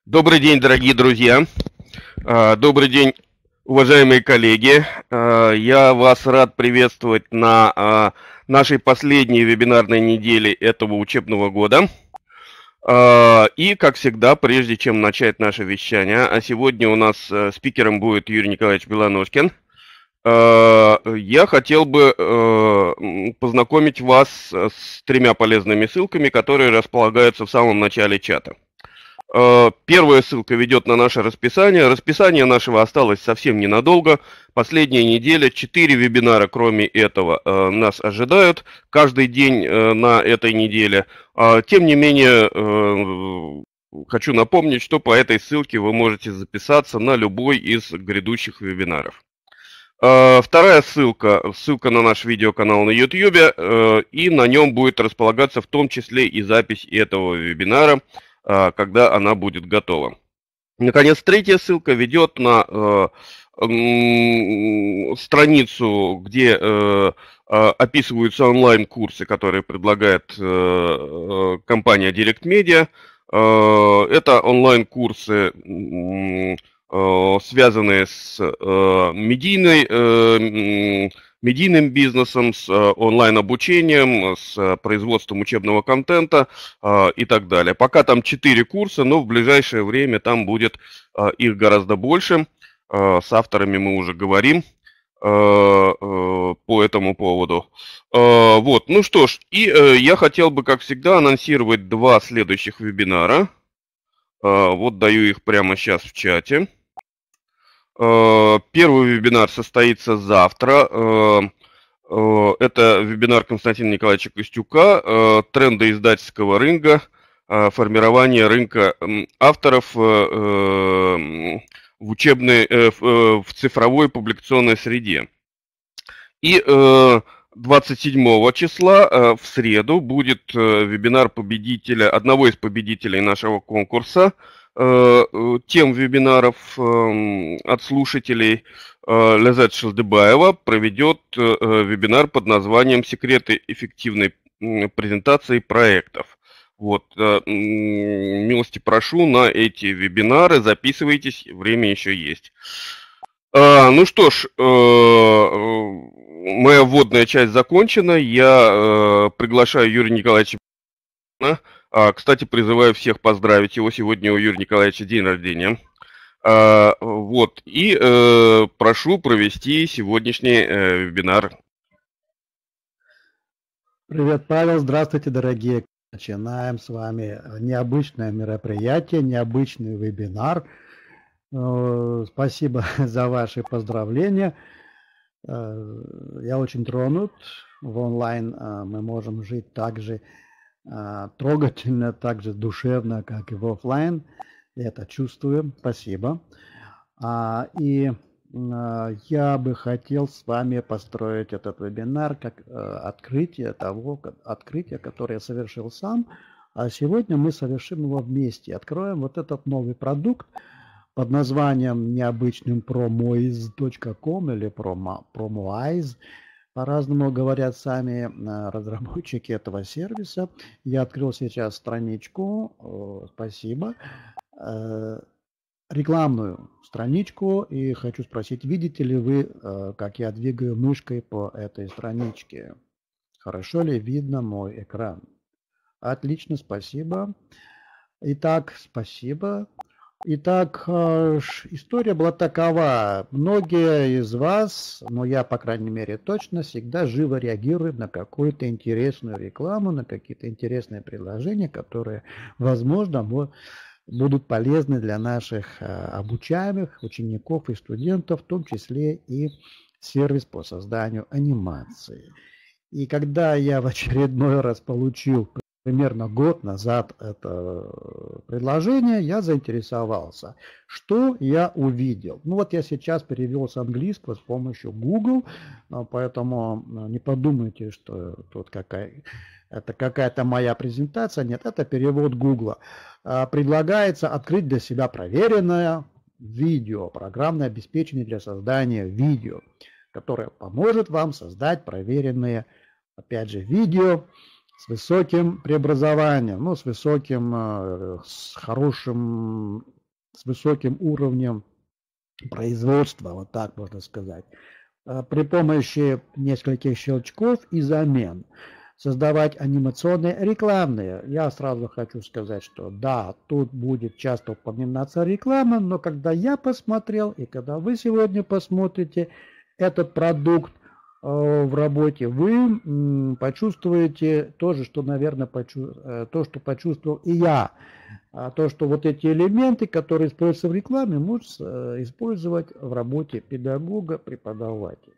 Добрый день, дорогие друзья. Добрый день, уважаемые коллеги. Я вас рад приветствовать на нашей последней вебинарной неделе этого учебного года. И, как всегда, прежде чем начать наше вещание, а сегодня у нас спикером будет Юрий Николаевич Белоножкин, я хотел бы познакомить вас с тремя полезными ссылками, которые располагаются в самом начале чата. Первая ссылка ведет на наше расписание. Расписание нашего осталось совсем ненадолго. Последняя неделя, 4 вебинара, кроме этого, нас ожидают каждый день на этой неделе. Тем не менее, хочу напомнить, что по этой ссылке вы можете записаться на любой из грядущих вебинаров. Вторая ссылка на наш видеоканал на YouTube, и на нем будет располагаться в том числе и запись этого вебинара, когда она будет готова. Наконец, третья ссылка ведет на страницу, где описываются онлайн-курсы, которые предлагает компания Direct Media. Это онлайн-курсы, связанные с медийным бизнесом, с онлайн-обучением, с производством учебного контента и так далее. Пока там 4 курса, но в ближайшее время там будет их гораздо больше. С авторами мы уже говорим по этому поводу. Вот, ну что ж, и я хотел бы, как всегда, анонсировать 2 следующих вебинара. Вот даю их прямо сейчас в чате. Первый вебинар состоится завтра. Это вебинар Константина Николаевича Костюка «Тренды издательского рынка. Формирование рынка авторов в цифровой публикационной среде». И 27 числа в среду будет вебинар одного из победителей нашего конкурса, тем вебинаров от слушателей. Лязет Шелдыбаева проведет вебинар под названием «Секреты эффективной презентации проектов». Вот, милости прошу на эти вебинары, записывайтесь, время еще есть. Ну что ж, моя вводная часть закончена. Я приглашаю Юрия Николаевича. Кстати, призываю всех поздравить его. Сегодня у Юрия Николаевича день рождения. Вот, и прошу провести сегодняшний вебинар. Привет, Павел. Здравствуйте, дорогие. Начинаем с вами необычное мероприятие, необычный вебинар. Спасибо за ваши поздравления. Я очень тронут. В онлайн мы можем жить так же трогательно, так же душевно, как и в офлайн. Я это чувствую. Спасибо. И я бы хотел с вами построить этот вебинар как открытие, которое я совершил сам. А сегодня мы совершим его вместе. Откроем вот этот новый продукт под названием необычным promoiz.com или promoiz. По-разному говорят сами разработчики этого сервиса. Я открыл сейчас страничку. Спасибо. Рекламную страничку, и хочу спросить, видите ли вы, как я двигаю мышкой по этой страничке? Хорошо ли видно мой экран? Отлично, спасибо. Итак, спасибо. Итак, история была такова. Многие из вас, но я, по крайней мере, точно, всегда живо реагируют на какую-то интересную рекламу, на какие-то интересные предложения, которые, возможно, будут полезны для наших обучаемых, учеников и студентов, в том числе и сервис по созданию анимации. И когда я в очередной раз получил примерно год назад это предложение, я заинтересовался. Что я увидел? Ну вот я сейчас перевел с английского с помощью Google, поэтому не подумайте, что тут это какая-то моя презентация. Нет, это перевод Google. Предлагается открыть для себя проверенное видео, программное обеспечение для создания видео, которое поможет вам создать проверенные, опять же, видео с высоким преобразованием, ну, с хорошим с высоким уровнем производства, вот так можно сказать, при помощи нескольких щелчков и замен создавать анимационные рекламные. Я сразу хочу сказать, что да, тут будет часто упоминаться реклама, но когда я посмотрел и когда вы сегодня посмотрите этот продукт в работе, вы почувствуете то же, что, наверное, то, что почувствовал и я. То, что вот эти элементы, которые используются в рекламе, можно использовать в работе педагога, преподавателя.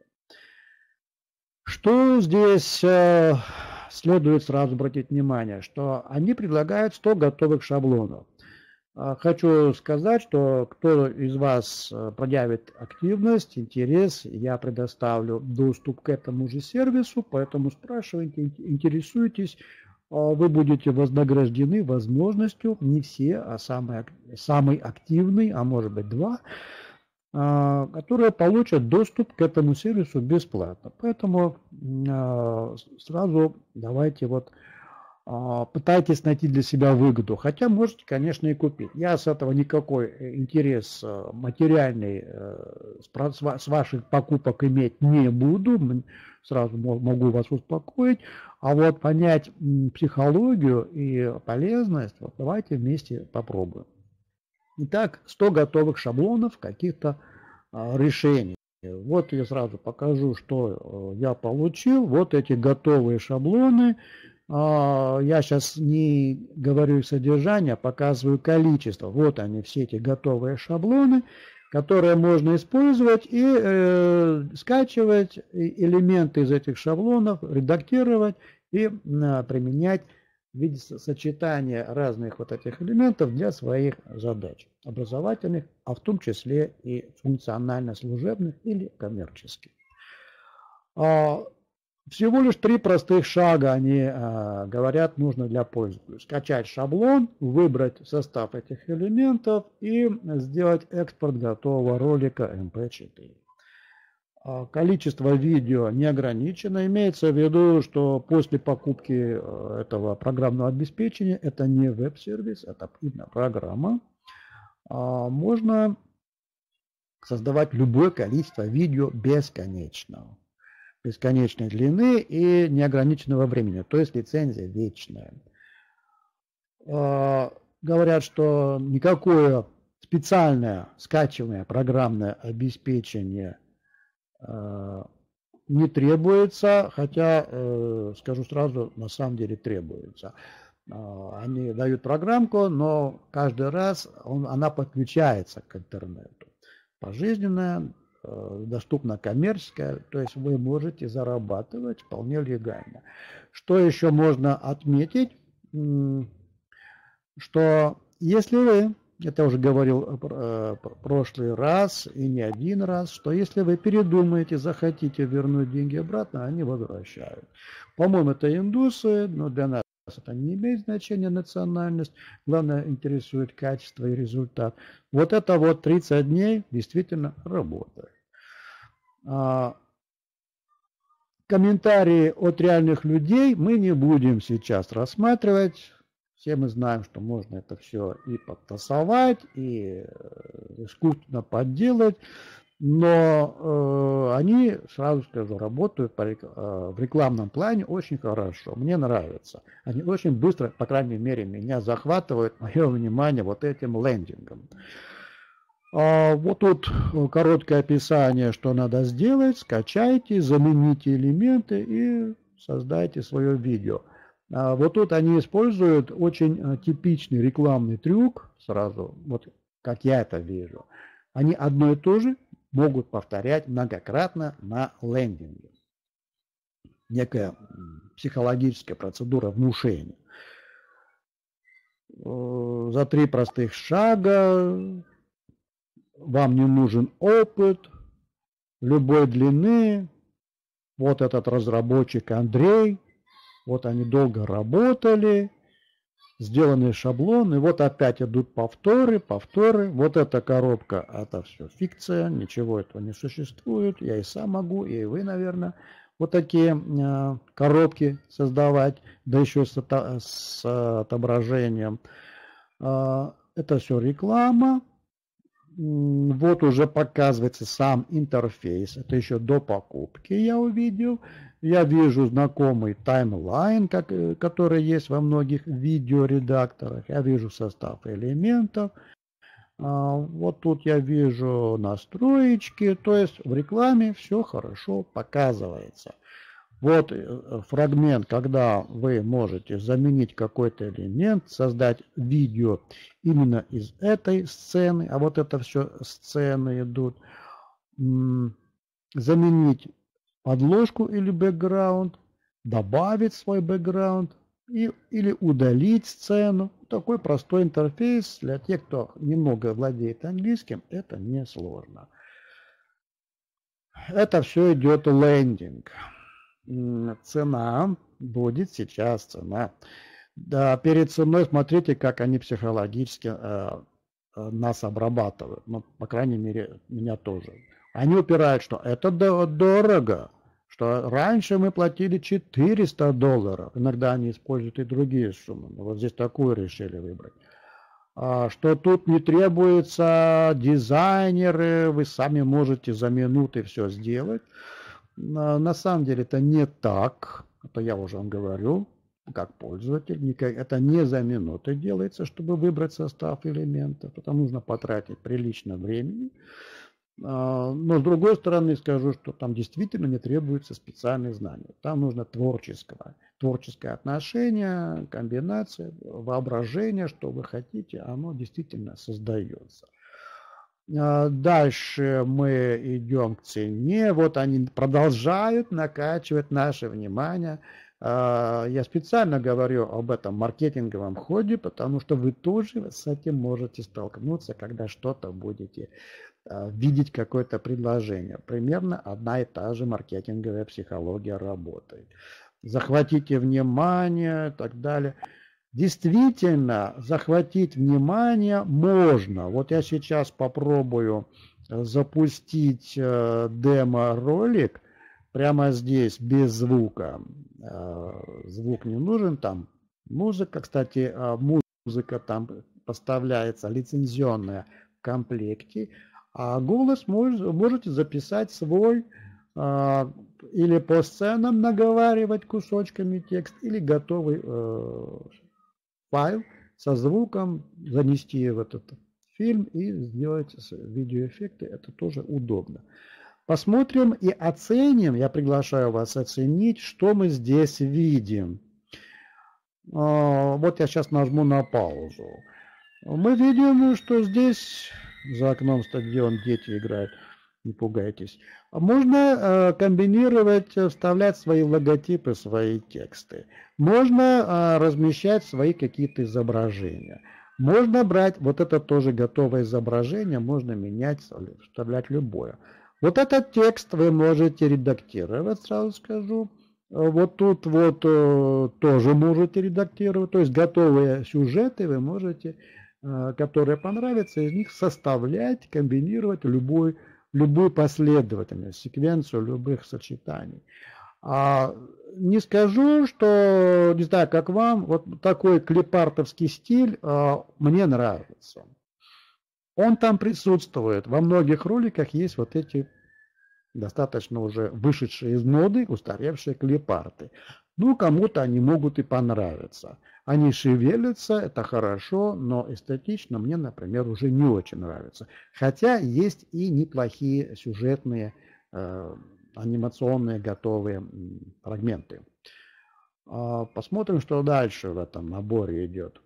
Что здесь следует сразу обратить внимание, что они предлагают 100 готовых шаблонов. Хочу сказать, что кто из вас проявит активность, интерес, я предоставлю доступ к этому же сервису, поэтому спрашивайте, интересуйтесь, вы будете вознаграждены возможностью, не все, а самый активный, а может быть 2, которые получат доступ к этому сервису бесплатно. Поэтому сразу давайте вот пытайтесь найти для себя выгоду, хотя можете, конечно, и купить. Я с этого никакой интерес материальный с ваших покупок иметь не буду, сразу могу вас успокоить, а вот понять психологию и полезность, вот давайте вместе попробуем. Итак, 100 готовых шаблонов каких-то решений. Вот я сразу покажу, что я получил. Вот эти готовые шаблоны. Я сейчас не говорю их содержание, а показываю количество. Вот они, все эти готовые шаблоны, которые можно использовать и скачивать элементы из этих шаблонов, редактировать и применять в виде сочетания разных вот этих элементов для своих задач образовательных, а в том числе и функционально-служебных или коммерческих. Всего лишь 3 простых шага они говорят, нужно для пользователя. Скачать шаблон, выбрать состав этих элементов и сделать экспорт готового ролика MP4. Количество видео не ограничено. Имеется в виду, что после покупки этого программного обеспечения, это не веб-сервис, это именно программа, можно создавать любое количество видео бесконечного. Бесконечной длины и неограниченного времени, то есть лицензия вечная. Говорят, что никакое специальное скачиваемое программное обеспечение не требуется, хотя, скажу сразу, на самом деле требуется. Они дают программку, но каждый раз она подключается к интернету. Пожизненная, доступна коммерческая, то есть вы можете зарабатывать вполне легально. Что еще можно отметить, что если вы, это уже говорил в прошлый раз и не один раз, что если вы передумаете, захотите вернуть деньги обратно, они возвращают. По-моему, это индусы, но для нас это не имеет значения национальность, главное интересует качество и результат. Вот это вот 30 дней действительно работает. Комментарии от реальных людей мы не будем сейчас рассматривать. Все мы знаем, что можно это все и подтасовать, и искусственно подделать, но они, сразу скажу, работают в рекламном плане очень хорошо. Мне нравится. Они очень быстро, по крайней мере, меня захватывают, мое внимание вот этим лендингом. Вот тут короткое описание, что надо сделать. Скачайте, замените элементы и создайте свое видео. Вот тут они используют очень типичный рекламный трюк, сразу, вот как я это вижу. Они одно и то же могут повторять многократно на лендинге. Некая психологическая процедура внушения. За 3 простых шага вам не нужен опыт любой длины. Вот этот разработчик Андрей. Вот они долго работали, сделаны шаблоны, вот опять идут повторы. Вот эта коробка, это все фикция, ничего этого не существует. Я и сам могу, и вы, наверное, вот такие коробки создавать, да еще с отображением. Это все реклама, Вот уже показывается сам интерфейс. Это еще до покупки я увидел. Я вижу знакомый таймлайн, который есть во многих видеоредакторах. Я вижу состав элементов. Вот тут я вижу настроечки. То есть в рекламе все хорошо показывается. Вот фрагмент, когда вы можете заменить какой-то элемент, создать видео именно из этой сцены, а вот это все сцены идут, заменить подложку или бэкграунд, добавить свой бэкграунд или удалить сцену. Такой простой интерфейс для тех, кто немного владеет английским, это не сложно. Это все идет лендинг. Цена будет сейчас цена. Да, перед ценой смотрите, как они психологически нас обрабатывают. Ну, по крайней мере, меня тоже. Они упирают, что это дорого, что раньше мы платили $400. Иногда они используют и другие суммы. Вот здесь такую решили выбрать. Что тут не требуется дизайнеры, вы сами можете за минуты все сделать. На самом деле это не так, это я уже вам говорю, как пользователь, это не за минуты делается, чтобы выбрать состав элементов, это нужно потратить прилично времени. Но с другой стороны скажу, что там действительно не требуется специальные знания, там нужно творческое отношение, комбинация, воображение, что вы хотите, оно действительно создается. Дальше мы идем к цене. Вот они продолжают накачивать наше внимание. Я специально говорю об этом маркетинговом ходе, потому что вы тоже с этим можете столкнуться, когда что-то будете видеть, какое-то предложение. Примерно одна и та же маркетинговая психология работает. Захватите внимание и так далее. Действительно, захватить внимание можно. Вот я сейчас попробую запустить демо-ролик прямо здесь, без звука. Звук не нужен, там музыка. Кстати, музыка там поставляется лицензионная в комплекте. А голос можете записать свой, или по сценам наговаривать кусочками текст, или готовый файл со звуком, занести в этот фильм и сделать видеоэффекты. Это тоже удобно. Посмотрим и оценим. Я приглашаю вас оценить, что мы здесь видим. Вот я сейчас нажму на паузу. Мы видим, что здесь за окном стадион, дети играют. Не пугайтесь. Можно комбинировать, вставлять свои логотипы, свои тексты. Можно размещать свои какие-то изображения. Можно брать, вот это тоже готовое изображение, можно менять, вставлять любое. Вот этот текст вы можете редактировать, сразу скажу. Вот тут вот тоже можете редактировать. То есть готовые сюжеты вы можете, которые понравятся, из них составлять, комбинировать любую последовательность, секвенцию любых сочетаний. Не скажу, что, не знаю, как вам, вот такой клипартовский стиль мне нравится. Он там присутствует. Во многих роликах есть вот эти достаточно уже вышедшие из моды, устаревшие клипарты. Ну, кому-то они могут и понравиться. Они шевелятся, это хорошо, но эстетично мне, например, уже не очень нравится. Хотя есть и неплохие сюжетные, анимационные готовые фрагменты. Посмотрим, что дальше в этом наборе идет.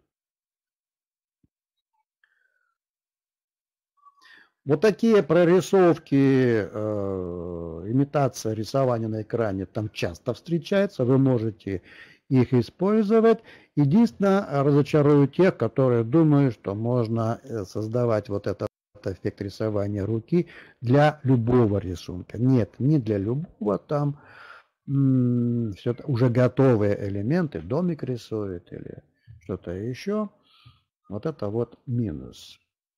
Вот такие прорисовки, имитация рисования на экране там часто встречаются, вы можете их использовать. Единственное, разочарую тех, которые думают, что можно создавать вот этот эффект рисования руки для любого рисунка. Нет, не для любого, там все уже готовые элементы, домик рисует или что-то еще. Вот это вот минус.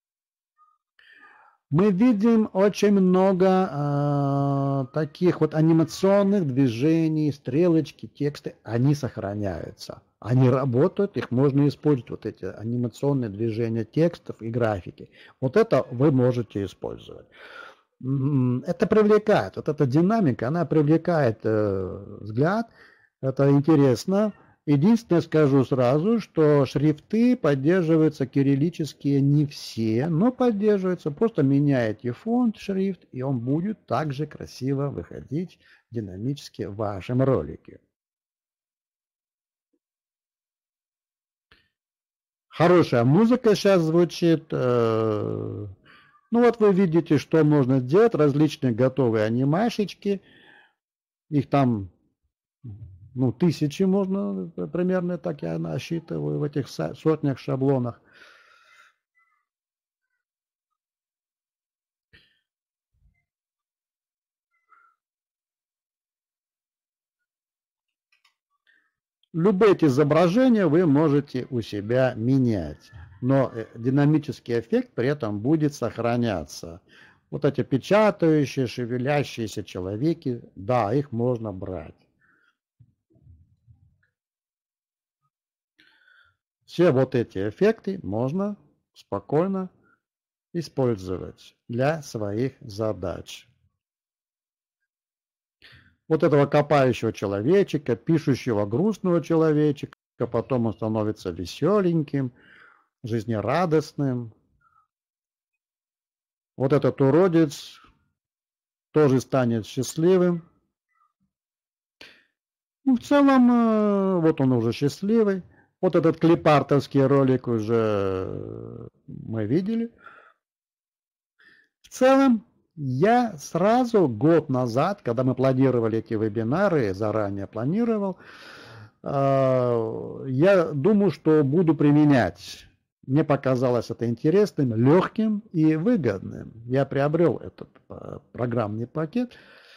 Мы видим очень много таких вот анимационных движений, стрелочки, тексты, они сохраняются. Они работают, их можно использовать, вот эти анимационные движения текстов и графики. Вот это вы можете использовать. Это привлекает, вот эта динамика, она привлекает взгляд, это интересно. Единственное, скажу сразу, что шрифты поддерживаются кириллические не все, но поддерживаются. Просто меняете фонд, шрифт, и он будет также красиво выходить динамически в вашем ролике. Хорошая музыка сейчас звучит. Ну вот вы видите, что можно сделать. Различные готовые анимашечки. Их там тысячи можно, примерно так я насчитываю в этих сотнях шаблонах. Любые эти изображения вы можете у себя менять, но динамический эффект при этом будет сохраняться. Вот эти печатающие, шевелящиеся человеки, да, их можно брать. Все вот эти эффекты можно спокойно использовать для своих задач. Вот этого копающего человечка, пишущего грустного человечка, потом он становится веселеньким, жизнерадостным. Вот этот уродец тоже станет счастливым. В целом, вот он уже счастливый. Вот этот клипартовский ролик уже мы видели. В целом, я сразу год назад, когда мы планировали эти вебинары, заранее планировал, я думаю, что буду применять. Мне показалось это интересным, легким и выгодным. Я приобрел этот программный пакет.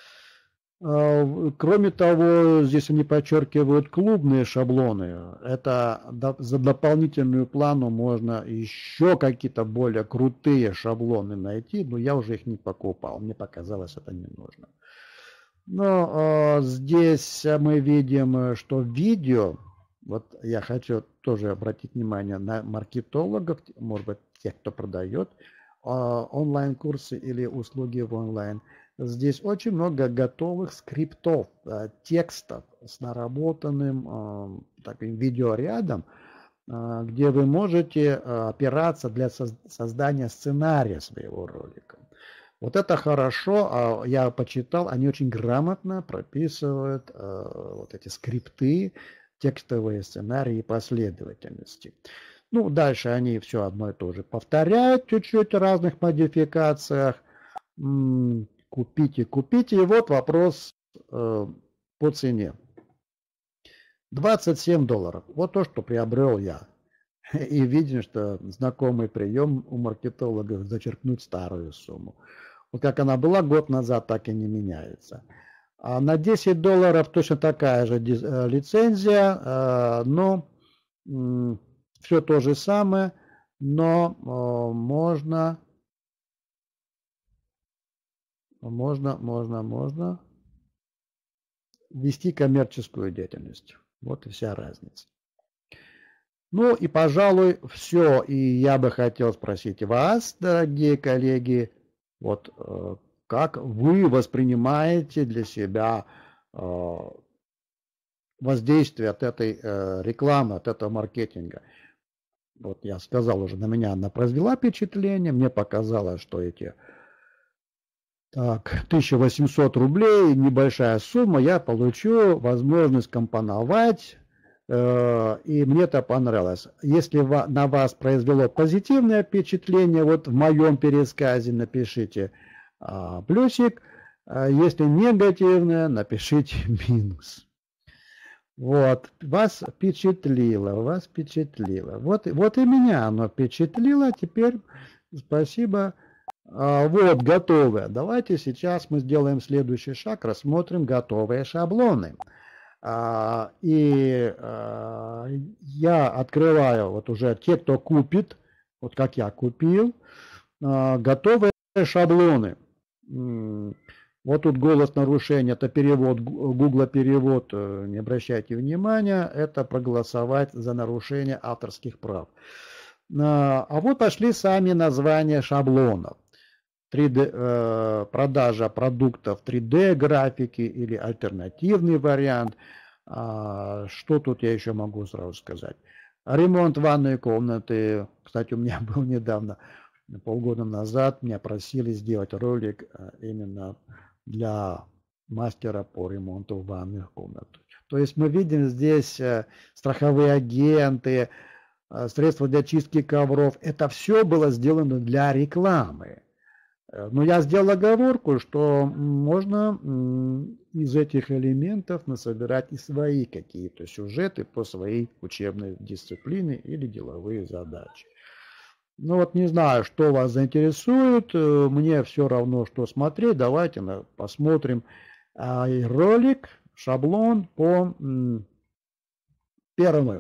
Кроме того, здесь они подчеркивают клубные шаблоны. Это за дополнительную плану можно еще какие-то более крутые шаблоны найти, но я уже их не покупал. Мне показалось, это не нужно. Но здесь мы видим, что видео, вот я хочу тоже обратить внимание на маркетологов, может быть, тех, кто продает онлайн-курсы или услуги в онлайн. Здесь очень много готовых скриптов, текстов с наработанным таким видеорядом, где вы можете опираться для создания сценария своего ролика. Вот это хорошо, я почитал, они очень грамотно прописывают вот эти скрипты, текстовые сценарии и последовательности. Ну, дальше они все одно и то же повторяют чуть-чуть в разных модификациях. Купите. И вот вопрос по цене. $27. Вот то, что приобрел я. И видим, что знакомый прием у маркетологов зачеркнуть старую сумму. Вот как она была год назад, так и не меняется. А на $10 точно такая же лицензия, но все то же самое, но можно вести коммерческую деятельность. Вот и вся разница. Ну и, пожалуй, все. И я бы хотел спросить вас, дорогие коллеги, вот как вы воспринимаете для себя воздействие от этой рекламы, от этого маркетинга? Вот я сказал уже, на меня она произвела впечатление, мне показалось, что эти 1800 рублей, небольшая сумма, я получу возможность компоновать, и мне это понравилось. Если на вас произвело позитивное впечатление, вот в моем пересказе напишите плюсик, если негативное, напишите минус. Вот, вас впечатлило. Вот и меня оно впечатлило, теперь спасибо. Вот, готовые. Давайте сейчас мы сделаем следующий шаг, рассмотрим готовые шаблоны. И я открываю, вот уже те, кто купит, вот как я купил, готовые шаблоны. Вот тут голос нарушения, это перевод, Google перевод, не обращайте внимания, это проголосовать за нарушение авторских прав. А вот пошли сами названия шаблонов. 3D, продажа продуктов 3D графики или альтернативный вариант. Что тут я еще могу сразу сказать? Ремонт ванной комнаты. Кстати, у меня был недавно, полгода назад, меня просили сделать ролик именно для мастера по ремонту ванных комнат. То есть мы видим здесь страховые агенты, средства для чистки ковров. Это все было сделано для рекламы. Но я сделал оговорку, что можно из этих элементов насобирать и свои какие-то сюжеты по своей учебной дисциплине или деловые задачи. Ну вот не знаю, что вас заинтересует, мне все равно, что смотреть. Давайте посмотрим ролик, шаблон по первому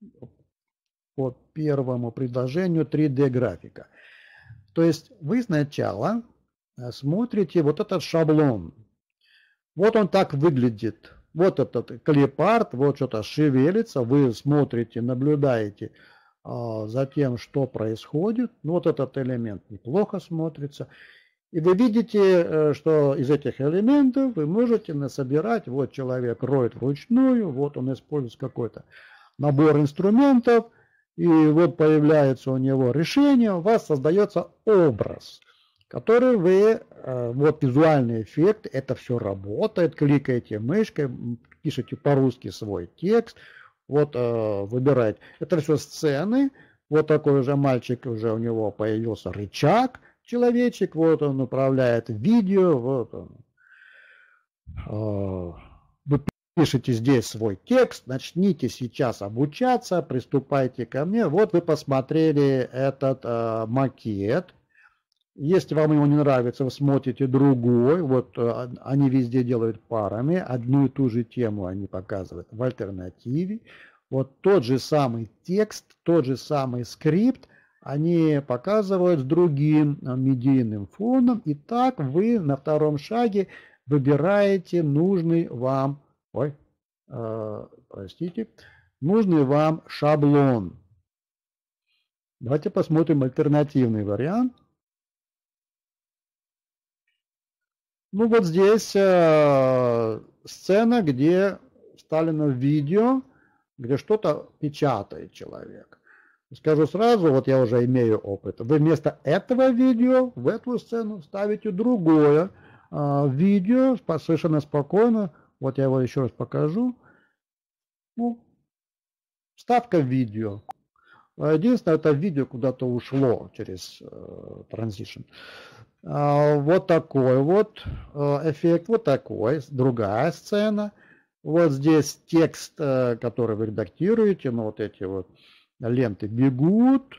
предложению 3D графика. То есть вы сначала смотрите вот этот шаблон. Вот он так выглядит. Вот этот клипарт, вот что-то шевелится. Вы смотрите, наблюдаете за тем, что происходит. Ну, вот этот элемент неплохо смотрится. И вы видите, что из этих элементов вы можете насобирать. Вот человек роет вручную, вот он использует какой-то набор инструментов. И вот появляется у него решение, у вас создается образ, который вы, вот визуальный эффект, это все работает, кликаете мышкой, пишете по-русски свой текст, вот выбираете. Это все сцены, вот такой уже мальчик, уже у него появился рычаг, человечек, вот он управляет видео, вот он. Вы пишите здесь свой текст, начните сейчас обучаться, приступайте ко мне. Вот вы посмотрели этот макет. Если вам его не нравится, вы смотрите другой. Вот они везде делают парами. Одну и ту же тему они показывают в альтернативе. Вот тот же самый текст, тот же самый скрипт они показывают с другим медийным фоном. И так вы на втором шаге выбираете нужный вам нужный вам шаблон. Давайте посмотрим альтернативный вариант. Ну вот здесь сцена, где вставлено видео, где что-то печатает человек. Скажу сразу, вот я уже имею опыт. Вы вместо этого видео в эту сцену ставите другое видео совершенно спокойно. Вот я его еще раз покажу. Ну, вставка видео. Единственное, это видео куда-то ушло через транзишн. Вот такой вот эффект, вот такой, другая сцена. Вот здесь текст, который вы редактируете, ну вот эти вот ленты бегут.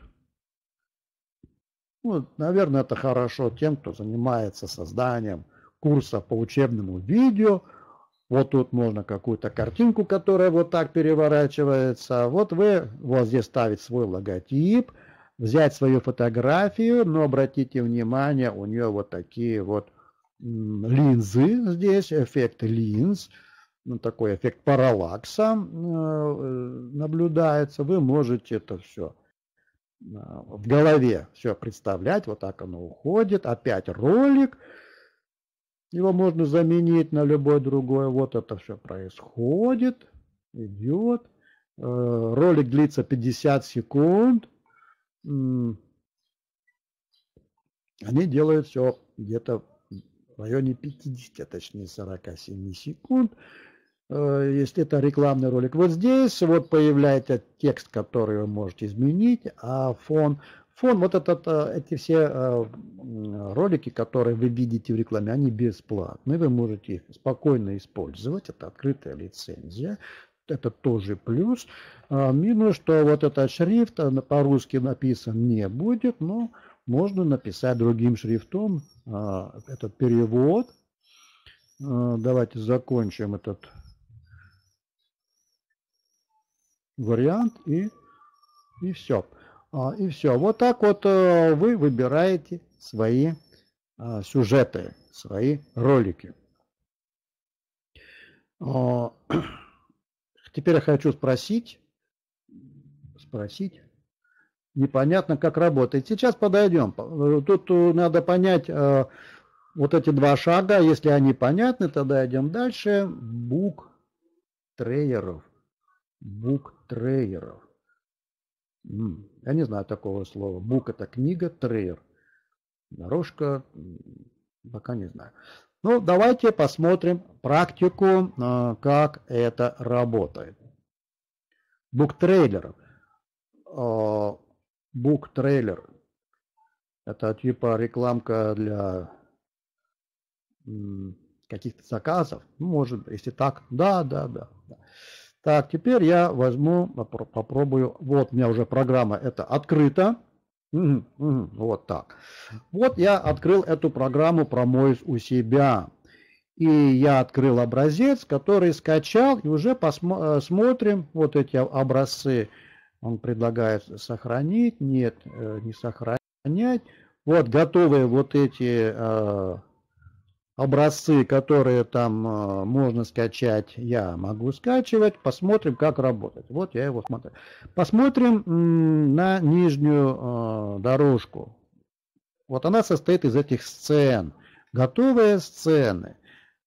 Ну, наверное, это хорошо тем, кто занимается созданием курса по учебному видео. Вот тут можно какую-то картинку, которая вот так переворачивается. Вот вы вот здесь ставить свой логотип, взять свою фотографию, но обратите внимание, у нее вот такие вот линзы здесь, эффект линз, ну, такой эффект параллакса наблюдается. Вы можете это все в голове все представлять, вот так оно уходит. Опять ролик. Его можно заменить на любой другой. Вот это все происходит. Идет. Ролик длится 50 секунд. Они делают все где-то в районе 50, а точнее 47 секунд. Если это рекламный ролик. Вот здесь вот появляется текст, который вы можете изменить, а фон, вот эти все ролики, которые вы видите в рекламе, они бесплатные, вы можете их спокойно использовать, это открытая лицензия, это тоже плюс. Минус, что вот этот шрифт по-русски написан не будет, но можно написать другим шрифтом этот перевод. Давайте закончим этот вариант и все. И все. Вот так вот вы выбираете свои сюжеты, свои ролики. Теперь я хочу спросить, непонятно, как работает. Сейчас подойдем. Тут надо понять вот эти два шага. Если они понятны, тогда идем дальше. Буктрейеров. Я не знаю такого слова. Бук — это книга, трейер дорожка, пока не знаю. Ну, давайте посмотрим практику, как это работает. Буктрейлер. Буктрейлер. Это типа рекламка для каких-то заказов. Может, если так. Да. Так, теперь я возьму, попробую. Вот у меня уже программа это открыта. Вот так. Вот я открыл эту программу ProMoise у себя. И я открыл образец, который скачал. И уже посмотрим вот эти образцы. Он предлагает сохранить. Нет, не сохранять. Вот готовые вот эти образцы, которые там можно скачать, я могу скачивать. Посмотрим, как работает. Вот я его смотрю. Посмотрим на нижнюю дорожку. Вот она состоит из этих сцен. Готовые сцены.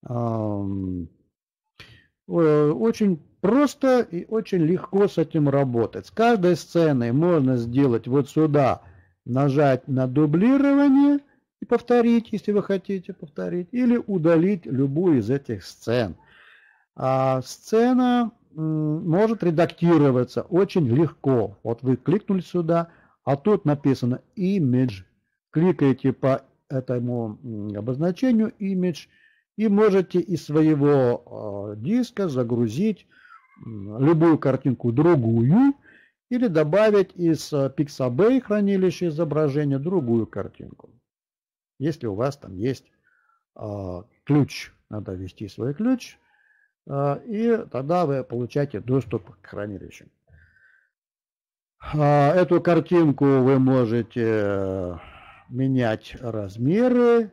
Очень просто и очень легко с этим работать. С каждой сценой можно сделать вот сюда, нажать на дублирование и повторить, если вы хотите повторить, или удалить любую из этих сцен. А сцена может редактироваться очень легко. Вот вы кликнули сюда, а тут написано image. Кликаете по этому обозначению image и можете из своего диска загрузить любую картинку другую или добавить из Pixabay хранилища изображения другую картинку. Если у вас там есть ключ, надо ввести свой ключ, и тогда вы получаете доступ к хранилищу. Эту картинку вы можете менять размеры.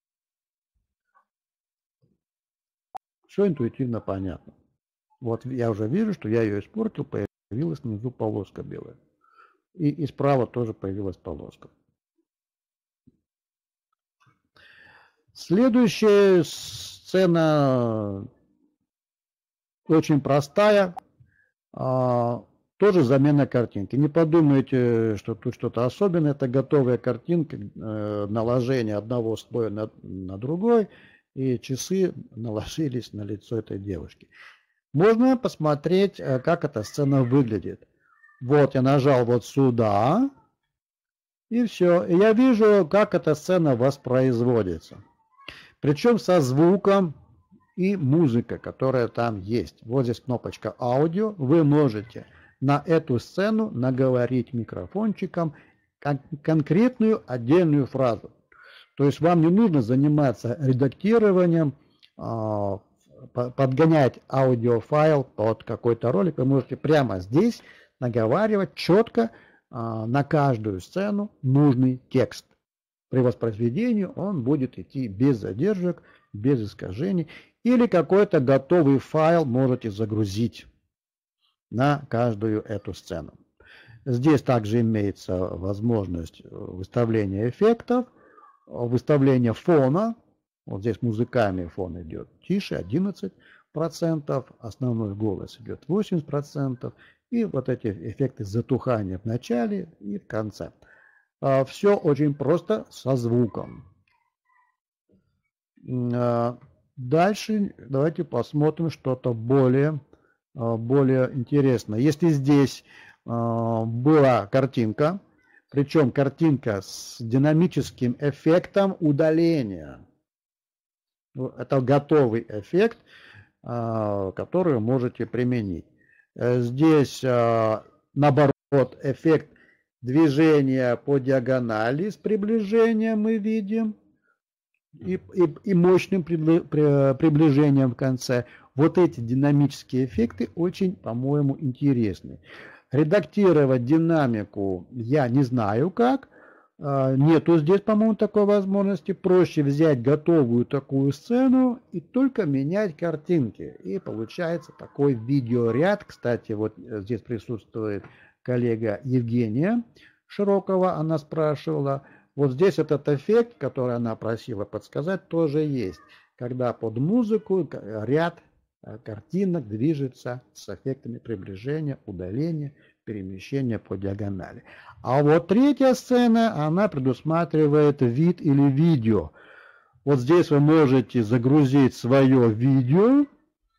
Все интуитивно понятно. Вот я уже вижу, что я ее испортил, появилась внизу полоска белая. И справа тоже появилась полоска. Следующая сцена очень простая. Тоже замена картинки. Не подумайте, что тут что-то особенное. Это готовая картинка, наложение одного слоя на другой. И часы наложились на лицо этой девушки. Можно посмотреть, как эта сцена выглядит. Вот я нажал вот сюда. И все. И я вижу, как эта сцена воспроизводится. Причем со звуком и музыкой, которая там есть. Вот здесь кнопочка аудио. Вы можете на эту сцену наговорить микрофончиком конкретную отдельную фразу. То есть вам не нужно заниматься редактированием, подгонять аудиофайл под какой-то ролик. Вы можете прямо здесь наговаривать четко на каждую сцену нужный текст. При воспроизведении он будет идти без задержек, без искажений. Или какой-то готовый файл можете загрузить на каждую эту сцену. Здесь также имеется возможность выставления эффектов, выставления фона. Вот здесь музыкальный фон идет тише, 11%, основной голос идет 80%, и вот эти эффекты затухания в начале и в конце. Все очень просто со звуком. Дальше давайте посмотрим что-то более интересное. Если здесь была картинка, причем картинка с динамическим эффектом удаления. Это готовый эффект, который вы можете применить. Здесь, наоборот, эффект движения по диагонали с приближением мы видим. И мощным приближением в конце. Вот эти динамические эффекты очень, по-моему, интересны. Редактировать динамику я не знаю как, Нету здесь, по-моему, такой возможности. Проще взять готовую такую сцену и только менять картинки. И получается такой видеоряд. Кстати, вот здесь присутствует коллега Евгения Широкова. Она спрашивала. Вот здесь этот эффект, который она просила подсказать, тоже есть. Когда под музыку ряд картинок движется с эффектами приближения, удаления, перемещения по диагонали. А вот третья сцена, она предусматривает вид или видео. Вот здесь вы можете загрузить свое видео,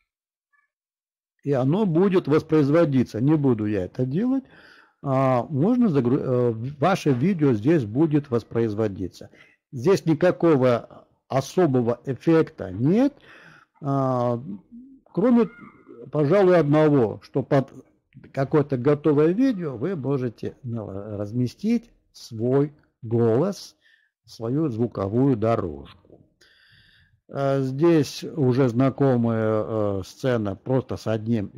и оно будет воспроизводиться. Не буду я это делать. Ваше видео здесь будет воспроизводиться. Здесь никакого особого эффекта нет, кроме, пожалуй, одного, что под какое-то готовое видео вы можете разместить свой голос, свою звуковую дорожку. Здесь уже знакомая сцена просто с одним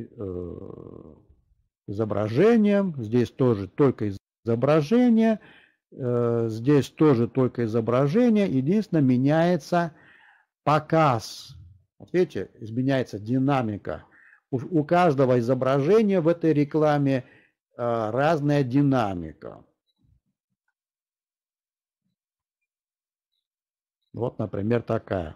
изображением. Здесь тоже только изображение. Здесь тоже только изображение. Единственное, меняется показ. Вот видите, изменяется динамика. У каждого изображения в этой рекламе разная динамика. Вот, например, такая.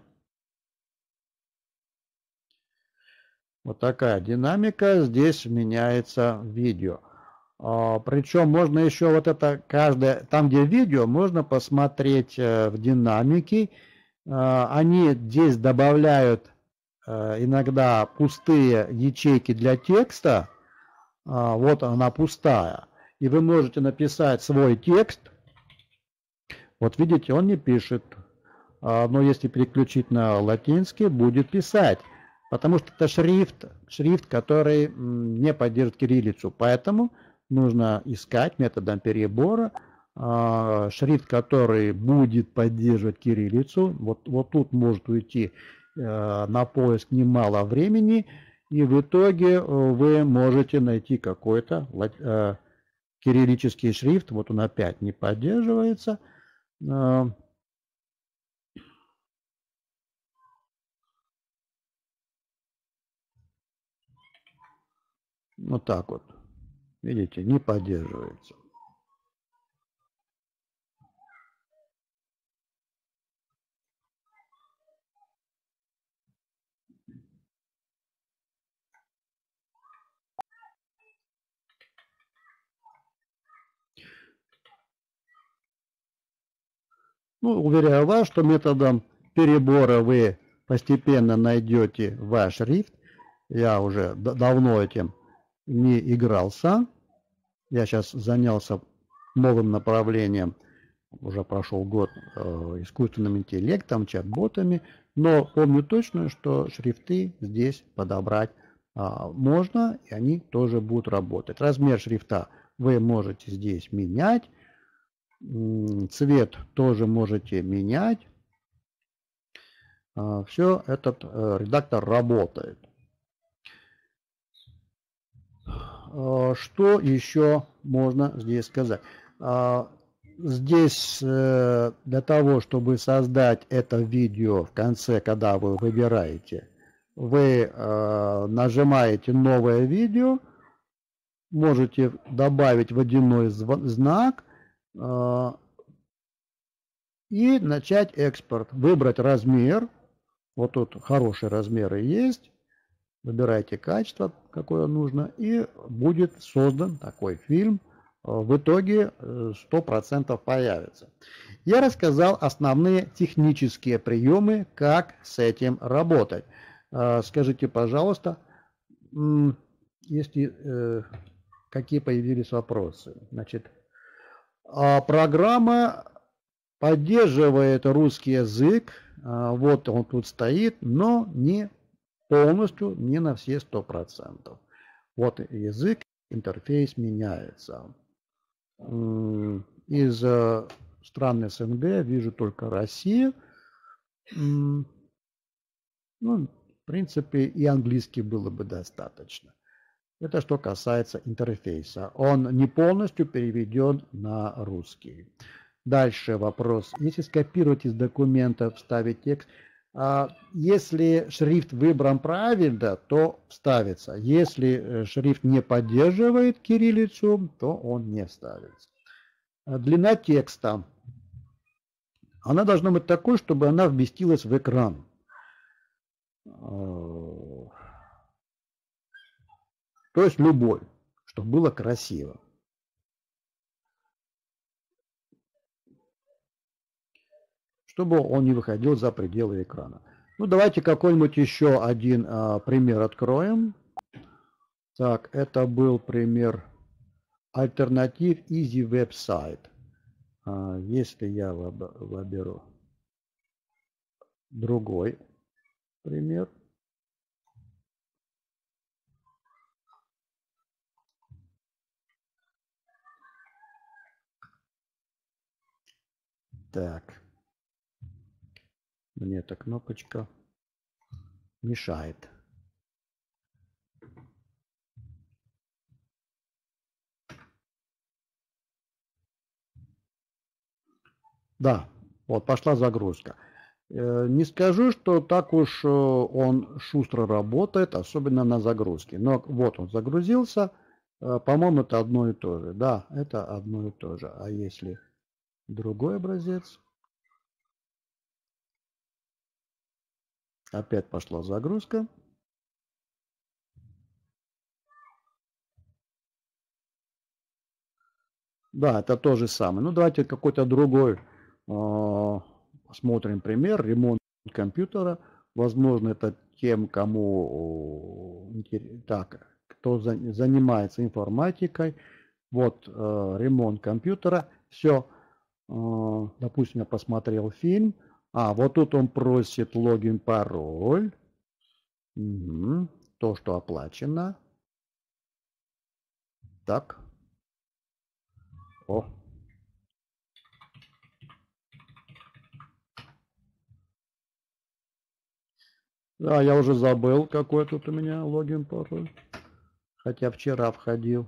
Вот такая динамика. Здесь меняется видео. Причем можно еще вот это каждое, там где видео, можно посмотреть в динамике. Они здесь добавляют иногда пустые ячейки для текста. Вот она пустая. И вы можете написать свой текст. Вот видите, он не пишет. Но если переключить на латинский, будет писать. Потому что это шрифт, который не поддерживает кириллицу. Поэтому нужно искать методом перебора шрифт, который будет поддерживать кириллицу. Вот тут может уйти на поиск немало времени, и в итоге вы можете найти какой-то кириллический шрифт. Вот он опять не поддерживается. Вот так вот. Видите, не поддерживается. Ну, уверяю вас, что методом перебора вы постепенно найдете ваш шрифт. Я уже давно этим не игрался. Я сейчас занялся новым направлением. Уже прошел год искусственным интеллектом, чат-ботами. Но помню точно, что шрифты здесь подобрать можно, и они тоже будут работать. Размер шрифта вы можете здесь менять. Цвет тоже можете менять. Все, этот редактор работает. Что еще можно здесь сказать? Здесь для того, чтобы создать это видео в конце, когда вы выбираете, вы нажимаете новое видео, можете добавить водяной знак и начать экспорт. Выбрать размер. Вот тут хорошие размеры есть. Выбирайте качество, какое нужно, и будет создан такой фильм. В итоге 100% появится. Я рассказал основные технические приемы, как с этим работать. Скажите, пожалуйста, если какие появились вопросы. Значит, программа поддерживает русский язык. Вот он тут стоит, но не полностью, не на все 100%. Вот язык, интерфейс меняется. Из стран СНГ вижу только Россию. Ну, в принципе, и английский было бы достаточно. Это что касается интерфейса. Он не полностью переведен на русский. Дальше вопрос. Если скопировать из документа, вставить текст, если шрифт выбран правильно, то вставится. Если шрифт не поддерживает кириллицу, то он не вставится. Длина текста. Она должна быть такой, чтобы она вместилась в экран. То есть любой, чтобы было красиво. Чтобы он не выходил за пределы экрана. Ну, давайте какой-нибудь еще один пример откроем. Так, это был пример Alternative Easy Website. Если я выберу другой пример. Так. Мне эта кнопочка мешает. Да, вот пошла загрузка. Не скажу, что так уж он шустро работает, особенно на загрузке. Но вот он загрузился. По-моему, это одно и то же. Да, это одно и то же. А если другой образец? Опять пошла загрузка. Да, это то же самое. Ну, давайте какой-то другой посмотрим пример. Ремонт компьютера. Возможно, это тем, кому так, кто занимается информатикой. Вот ремонт компьютера. Все. Допустим, я посмотрел фильм. Вот тут он просит логин, пароль. Угу. То, что оплачено. Так. О. Да, я уже забыл, какой тут у меня логин, пароль. Хотя вчера входил.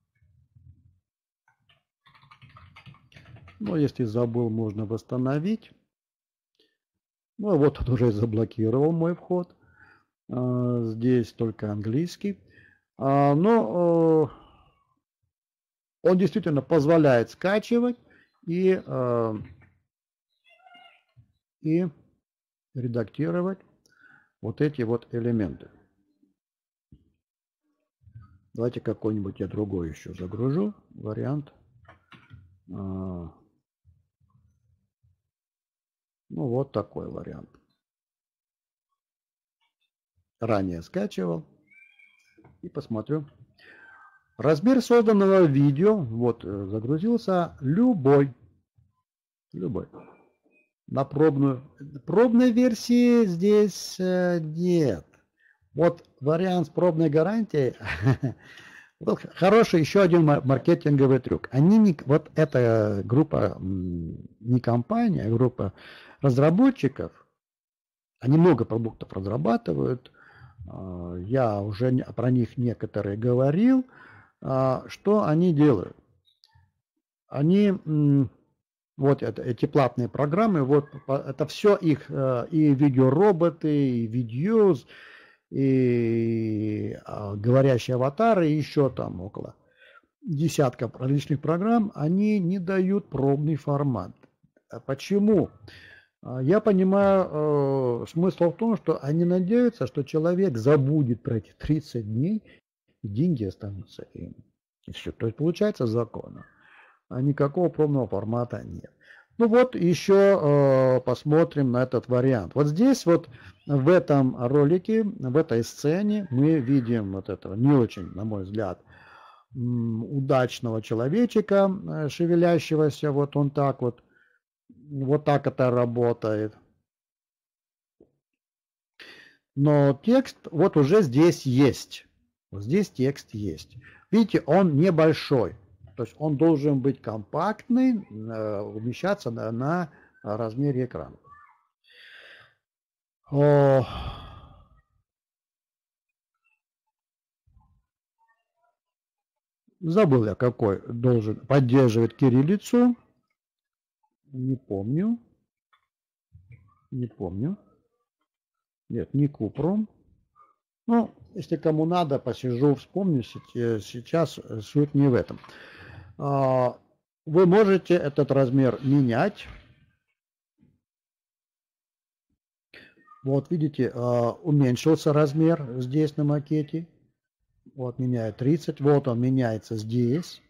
Но если забыл, можно восстановить. Ну, вот он уже заблокировал мой вход. Здесь только английский. Но он действительно позволяет скачивать и редактировать вот эти вот элементы. Давайте какой-нибудь я другой еще загружу. Вариант. Ну, вот такой вариант. Ранее скачивал. И посмотрю. Размер созданного видео, вот, загрузился любой. Любой. На пробную. Пробной версии здесь нет. Вот вариант с пробной гарантией. Хороший еще один маркетинговый трюк. Вот эта группа, не компания, а группа разработчиков, они много продуктов разрабатывают. Я уже про них некоторые говорил. Что они делают? Они, вот эти платные программы, вот это все их и видеороботы, и видеоз, и говорящие аватары, и еще там около десятка различных программ, они не дают пробный формат. Почему? Я понимаю, смысл в том, что они надеются, что человек забудет про эти 30 дней, и деньги останутся им. И все. То есть получается законно. А никакого пробного формата нет. Ну вот еще посмотрим на этот вариант. Вот здесь вот в этом ролике, в этой сцене мы видим вот этого не очень, на мой взгляд, удачного человечка, шевелящегося. Вот он так вот. Вот так это работает. Но текст вот уже здесь есть. Вот здесь текст есть. Видите, он небольшой. То есть он должен быть компактный, умещаться на размере экрана. Забыл я, какой должен поддерживать кириллицу. Не помню. Не помню. Нет, не Купрум. Ну, если кому надо, посижу, вспомню. Сейчас суть не в этом. Вы можете этот размер менять. Вот видите, уменьшился размер здесь на макете. Вот меняет 30. Вот он меняется здесь.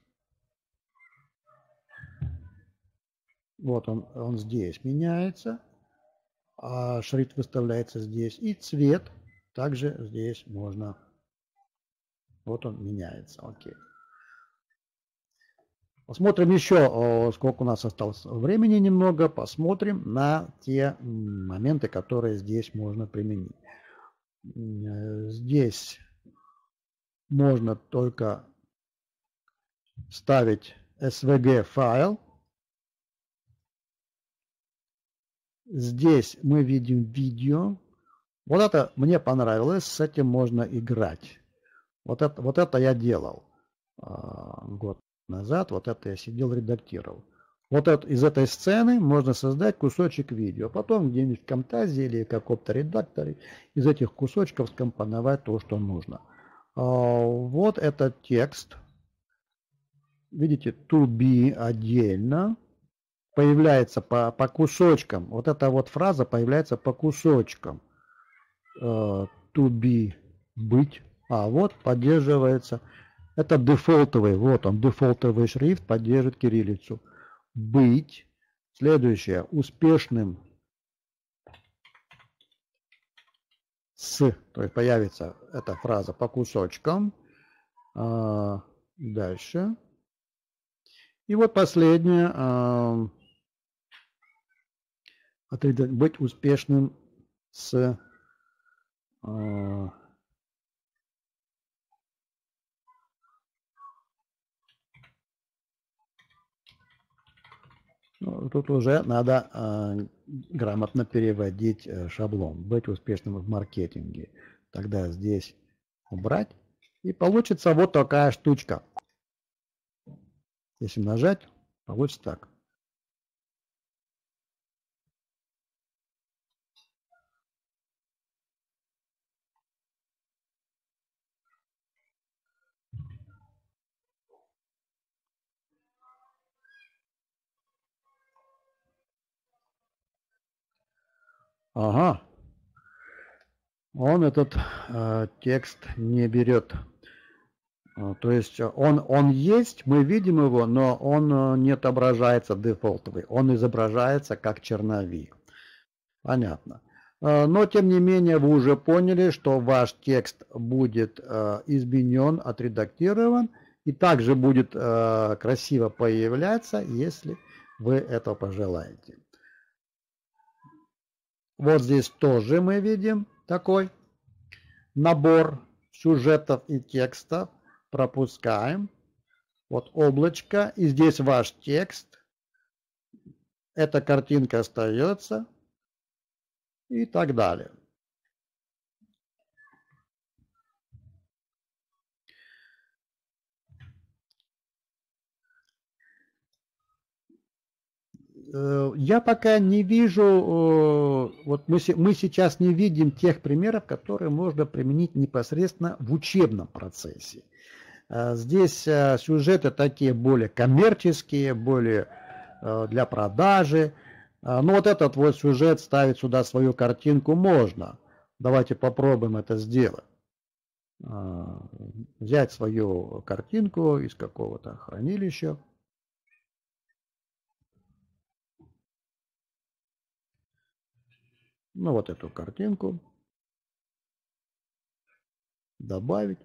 Вот он здесь меняется. А шрифт выставляется здесь. И цвет также здесь можно. Вот он меняется. Окей. Посмотрим еще, сколько у нас осталось времени немного. Посмотрим на те моменты, которые здесь можно применить. Здесь можно только ставить SVG файл. Здесь мы видим видео. Вот это мне понравилось, с этим можно играть. Вот это я делал год назад, вот это я сидел, редактировал. Вот из этой сцены можно создать кусочек видео. Потом где-нибудь в Camtasia или в каком-то редакторе из этих кусочков скомпоновать то, что нужно. Вот этот текст. Видите, to be отдельно. Появляется по кусочкам. Вот эта вот фраза появляется по кусочкам. To be, быть. Вот поддерживается. Это дефолтовый. Вот он, дефолтовый шрифт поддерживает кириллицу. Быть. Следующее. Успешным с. То есть появится эта фраза по кусочкам. Дальше. И вот последнее. Быть успешным с тут уже надо грамотно переводить шаблон. Быть успешным в маркетинге. Тогда здесь убрать. И получится вот такая штучка. Если нажать, получится так. Ага. Он этот текст не берет. То есть он есть, мы видим его, но он не отображается дефолтовый. Он изображается как черновик. Понятно. Но тем не менее вы уже поняли, что ваш текст будет изменен, отредактирован и также будет красиво появляться, если вы этого пожелаете. Вот здесь тоже мы видим такой набор сюжетов и текстов. Пропускаем. Вот облачко. И здесь ваш текст. Эта картинка остается. И так далее. Я пока не вижу, вот мы сейчас не видим тех примеров, которые можно применить непосредственно в учебном процессе. Здесь сюжеты такие более коммерческие, более для продажи. Но вот этот вот сюжет ставить сюда свою картинку можно. Давайте попробуем это сделать. Взять свою картинку из какого-то хранилища. Ну вот эту картинку. Добавить.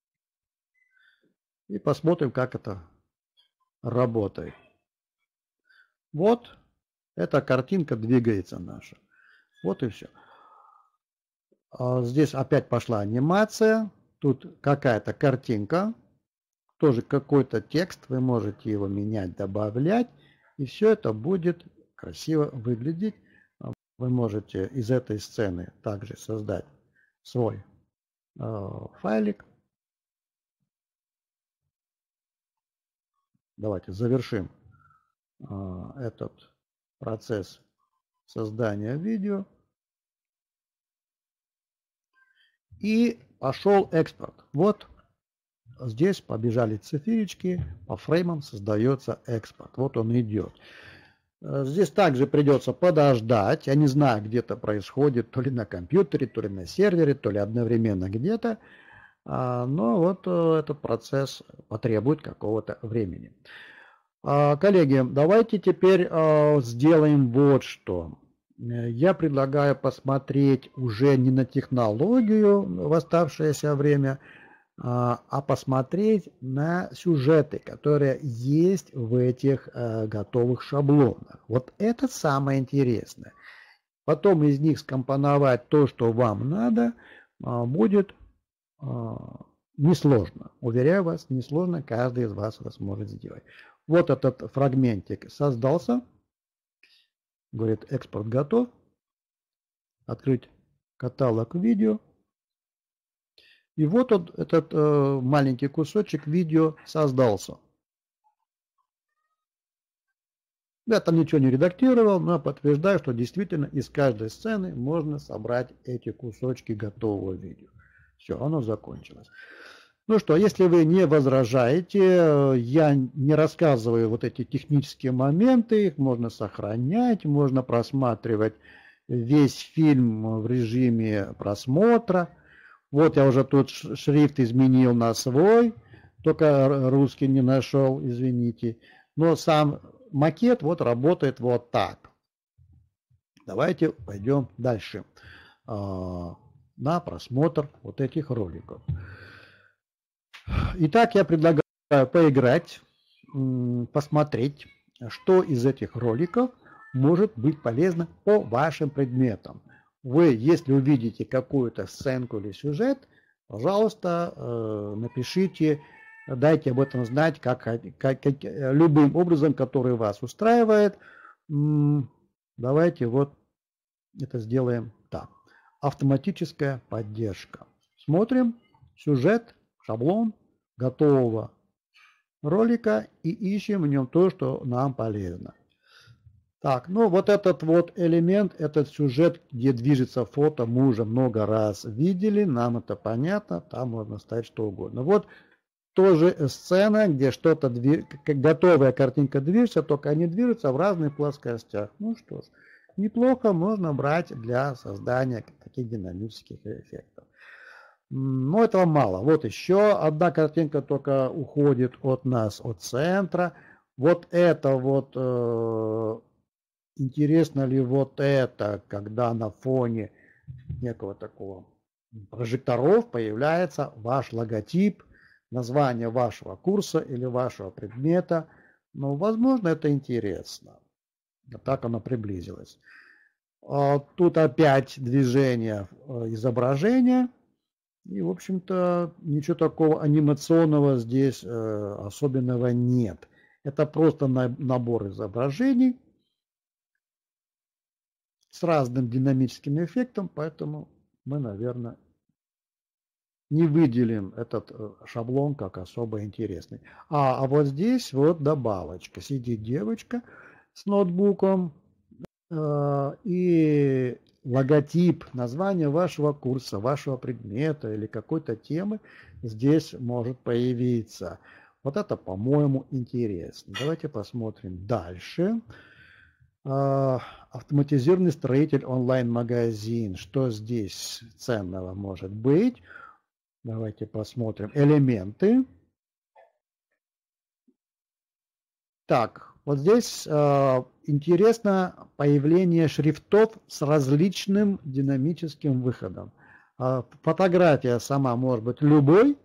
И посмотрим, как это работает. Вот эта картинка двигается наша. Вот и все. Здесь опять пошла анимация. Тут какая-то картинка. Тоже какой-то текст. Вы можете его менять, добавлять. И все это будет красиво выглядеть. Вы можете из этой сцены также создать свой файлик. Давайте завершим этот процесс создания видео. И пошел экспорт. Вот здесь побежали циферочки, по фреймам создается экспорт. Вот он идет. Здесь также придется подождать. Я не знаю, где-то происходит то ли на компьютере, то ли на сервере, то ли одновременно где-то. Но вот этот процесс потребует какого-то времени. Коллеги, давайте теперь сделаем вот что. Я предлагаю посмотреть уже не на технологию в оставшееся время, а посмотреть на сюжеты, которые есть в этих готовых шаблонах. Вот это самое интересное. Потом из них скомпоновать то, что вам надо, будет несложно. Уверяю вас, несложно, каждый из вас это сможет сделать. Вот этот фрагментик создался. Говорит, экспорт готов. Открыть каталог видео. И вот он, этот маленький кусочек видео создался. Я там ничего не редактировал, но подтверждаю, что действительно из каждой сцены можно собрать эти кусочки готового видео. Все, оно закончилось. Ну что, если вы не возражаете, я не рассказываю вот эти технические моменты, их можно сохранять, можно просматривать весь фильм в режиме просмотра. Вот я уже тут шрифт изменил на свой, только русский не нашел, извините. Но сам макет вот работает вот так. Давайте пойдем дальше на просмотр вот этих роликов. Итак, я предлагаю поиграть, посмотреть, что из этих роликов может быть полезно по вашим предметам. Вы, если увидите какую-то сценку или сюжет, пожалуйста, напишите, дайте об этом знать любым образом, который вас устраивает. Давайте вот это сделаем так. Автоматическая поддержка. Смотрим сюжет, шаблон готового ролика и ищем в нем то, что нам полезно. Так, ну вот этот вот элемент, этот сюжет, где движется фото, мы уже много раз видели, нам это понятно, там можно ставить что угодно. Вот тоже сцена, где что-то, готовая картинка движется, только они движутся в разных плоскостях. Ну что ж, неплохо можно брать для создания таких динамических эффектов. Но этого мало. Вот еще одна картинка только уходит от нас, от центра. Вот это вот... Интересно ли вот это, когда на фоне некого такого прожекторов появляется ваш логотип, название вашего курса или вашего предмета. Ну, возможно, это интересно. Так оно приблизилось. Тут опять движение изображения. И, в общем-то, ничего такого анимационного здесь особенного нет. Это просто набор изображений с разным динамическим эффектом, поэтому мы, наверное, не выделим этот шаблон как особо интересный. А вот здесь вот добавочка. Сидит девочка с ноутбуком и логотип, название вашего курса, вашего предмета или какой-то темы здесь может появиться. Вот это, по-моему, интересно. Давайте посмотрим дальше. Автоматизированный строитель онлайн-магазин. Что здесь ценного может быть? Давайте посмотрим. Элементы. Так, вот здесь интересно появление шрифтов с различным динамическим выходом. Фотография сама может быть любой,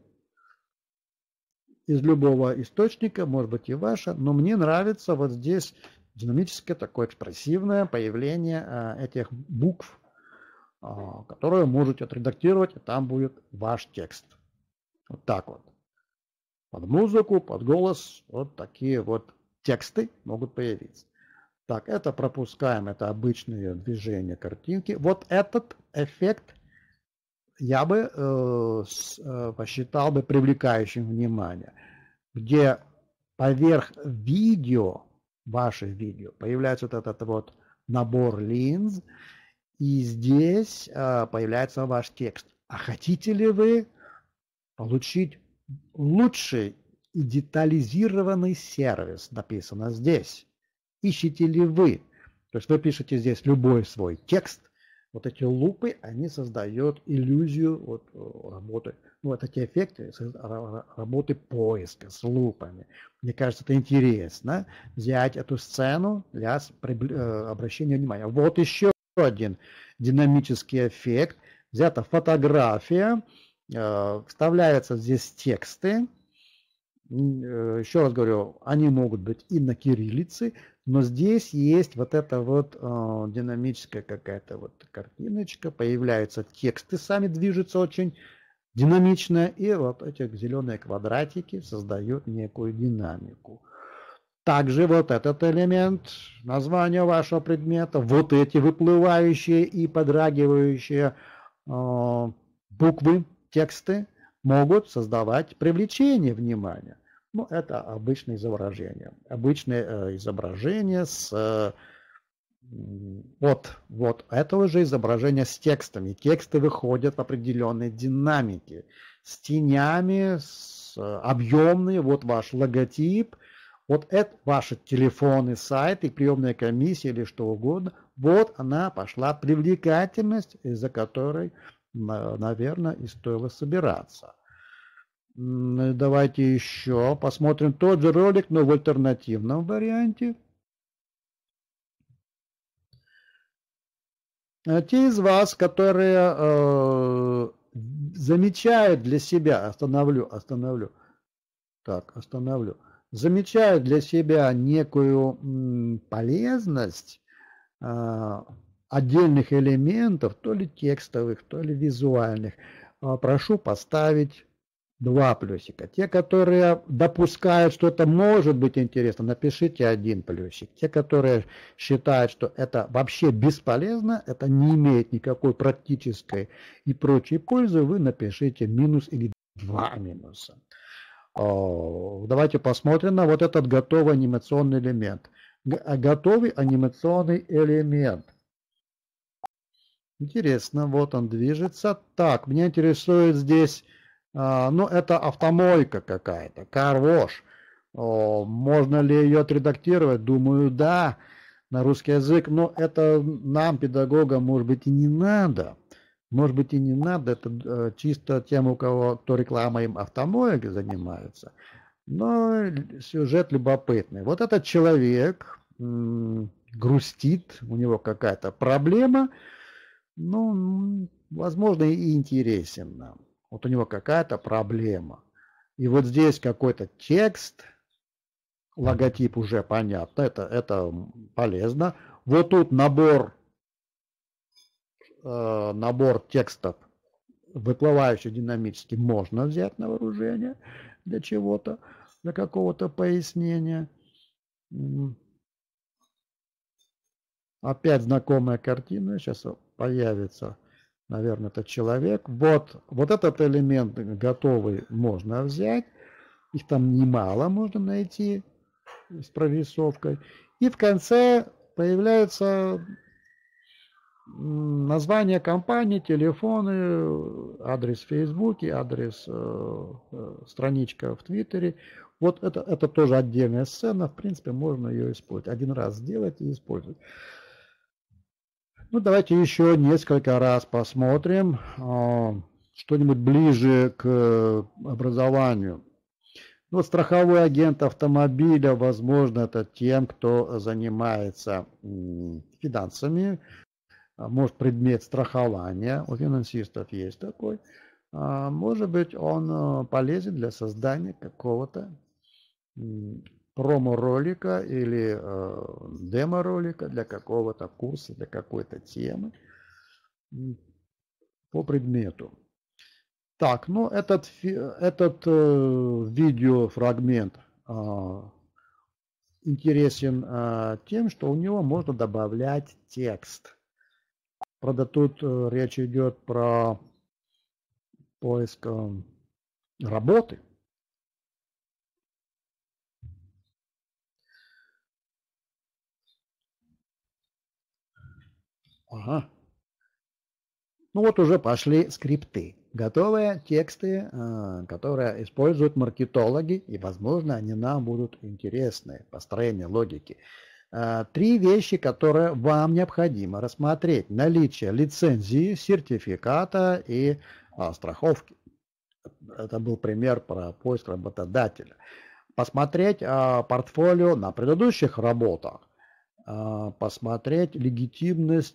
из любого источника, может быть и ваша, но мне нравится вот здесь динамическое такое экспрессивное появление этих букв, которые можете отредактировать, и там будет ваш текст. Вот так вот. Под музыку, под голос, вот такие вот тексты могут появиться. Так, это пропускаем, это обычные движения картинки. Вот этот эффект я бы посчитал бы привлекающим внимание, где поверх видео ваше видео. Появляется вот этот вот набор линз, и здесь появляется ваш текст. А хотите ли вы получить лучший и детализированный сервис, написано здесь? Ищете ли вы? То есть вы пишете здесь любой свой текст, вот эти лупы, они создают иллюзию вот, работы, ну, вот эти эффекты работы поиска с лупами. Мне кажется, это интересно, взять эту сцену для обращения внимания. Вот еще один динамический эффект. Взята фотография, вставляются здесь тексты. Еще раз говорю, они могут быть и на кириллице, но здесь есть вот эта вот динамическая какая-то вот картиночка, появляются тексты, сами движутся очень динамично, и вот эти зеленые квадратики создают некую динамику. Также вот этот элемент названия вашего предмета, вот эти выплывающие и подрагивающие буквы, тексты могут создавать привлечение внимания. Ну, это обычное изображение. Обычное изображение с вот этого же изображения с текстами. Тексты выходят в определенной динамике. С тенями, с объемные. Вот ваш логотип. Вот это ваши телефоны, сайты, приемная комиссия или что угодно. Вот она пошла привлекательность, из-за которой, наверное, и стоило собираться. Давайте еще посмотрим тот же ролик, но в альтернативном варианте. Те из вас, которые замечают для себя, остановлю, замечают для себя некую полезность отдельных элементов, то ли текстовых, то ли визуальных, прошу поставить 2 плюсика. Те, которые допускают, что это может быть интересно, напишите 1 плюсик. Те, которые считают, что это вообще бесполезно, это не имеет никакой практической и прочей пользы, вы напишите минус или 2 минуса. Давайте посмотрим на вот этот готовый анимационный элемент. Готовый анимационный элемент. Интересно, вот он движется. Так, меня интересует здесь... Ну, это автомойка какая-то, car wash. Можно ли ее отредактировать? Думаю, да, на русский язык. Но это нам, педагогам, может быть, и не надо. Может быть, и не надо. Это чисто тем, у кого кто рекламой автомоек занимается. Но сюжет любопытный. Вот этот человек грустит, у него какая-то проблема. Ну, возможно, и интересен нам. Вот у него какая-то проблема. И вот здесь какой-то текст, логотип уже понятно, это полезно. Вот тут набор текстов, выплывающих динамически, можно взять на вооружение для чего-то, для какого-то пояснения. Опять знакомая картина, сейчас появится. Наверное, это человек. Вот этот элемент готовый можно взять. Их там немало можно найти с прорисовкой. И в конце появляется название компании, телефоны, адрес в Фейсбуке, адрес страничка в Твиттере. Вот это тоже отдельная сцена. В принципе, можно ее использовать. Один раз сделать и использовать. Ну, давайте еще несколько раз посмотрим что-нибудь ближе к образованию. Ну, страховой агент автомобиля, возможно, это тем, кто занимается финансами, может, предмет страхования, у финансистов есть такой. Может быть, он полезен для создания какого-то промо-ролика или демо-ролика для какого-то курса, для какой-то темы по предмету. Так, ну этот видеофрагмент интересен тем, что у него можно добавлять текст. Правда, тут речь идет про поиск работы. Ага. Ну вот уже пошли скрипты. Готовые тексты, которые используют маркетологи, и, возможно, они нам будут интересны, построение логики. 3 вещи, которые вам необходимо рассмотреть. Наличие лицензии, сертификата и страховки. Это был пример про поиск работодателя. Посмотреть портфолио на предыдущих работах. Посмотреть легитимность,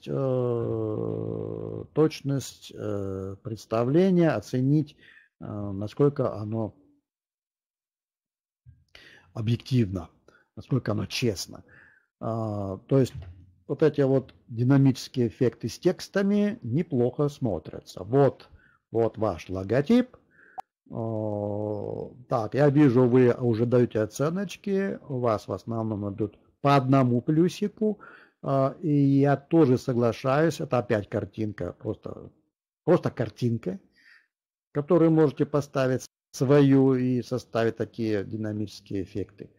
точность представления, оценить, насколько оно объективно, насколько оно честно. То есть вот эти вот динамические эффекты с текстами неплохо смотрятся. Вот ваш логотип. Так, я вижу, вы уже даете оценочки, у вас в основном идут по одному плюсику, и я тоже соглашаюсь, это опять картинка, просто картинка, которую можете поставить свою и составить такие динамические эффекты.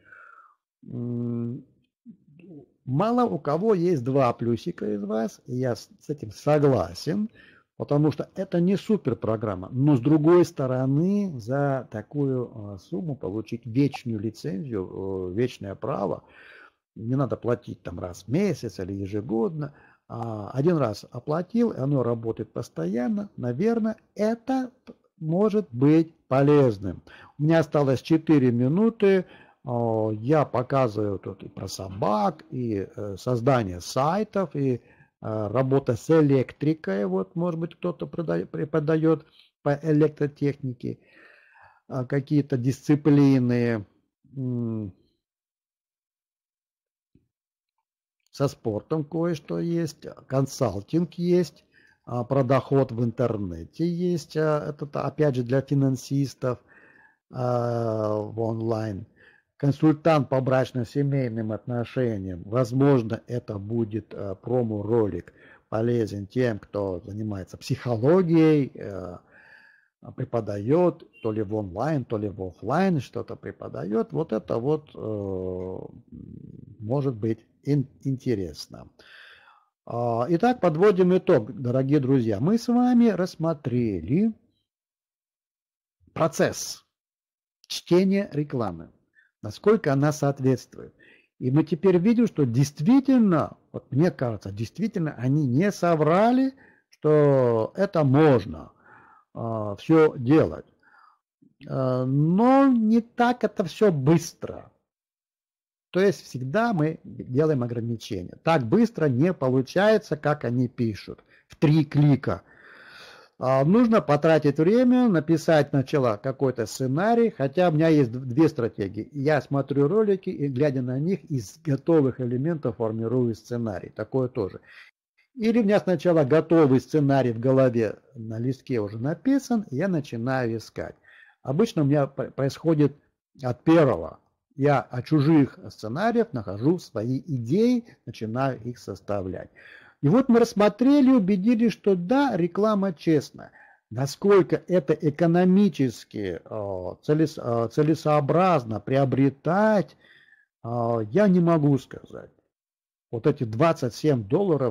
Мало у кого есть 2 плюсика из вас, и я с этим согласен, потому что это не супер программа, но с другой стороны за такую сумму получить вечную лицензию, вечное право, не надо платить там раз в месяц или ежегодно. Один раз оплатил, и оно работает постоянно. Наверное, это может быть полезным. У меня осталось 4 минуты. Я показываю тут и про собак, и создание сайтов, и работа с электрикой. Вот, может быть, кто-то преподает по электротехнике какие-то дисциплины. Со спортом кое-что есть, консалтинг есть, про доход в интернете есть, это опять же для финансистов в онлайн. Консультант по брачно-семейным отношениям, возможно, это будет промо-ролик полезен тем, кто занимается психологией, преподает, то ли в онлайн, то ли в офлайн что-то преподает. Вот это вот может быть интересно. Итак, подводим итог, дорогие друзья. Мы с вами рассмотрели процесс чтения рекламы, насколько она соответствует. И мы теперь видим, что действительно, вот мне кажется, действительно они не соврали, что это можно все делать. Но не так это все быстро. То есть всегда мы делаем ограничения. Так быстро не получается, как они пишут. В 3 клика. Нужно потратить время, написать сначала какой-то сценарий, хотя у меня есть 2 стратегии. Я смотрю ролики и, глядя на них, из готовых элементов формирую сценарий. Такое тоже. Или у меня сначала готовый сценарий в голове на листке уже написан, и я начинаю искать. Обычно у меня происходит от первого. Я от чужих сценариев нахожу свои идеи, начинаю их составлять. И вот мы рассмотрели, убедились, что да, реклама честная. Насколько это экономически целесообразно приобретать, я не могу сказать. Вот эти $27,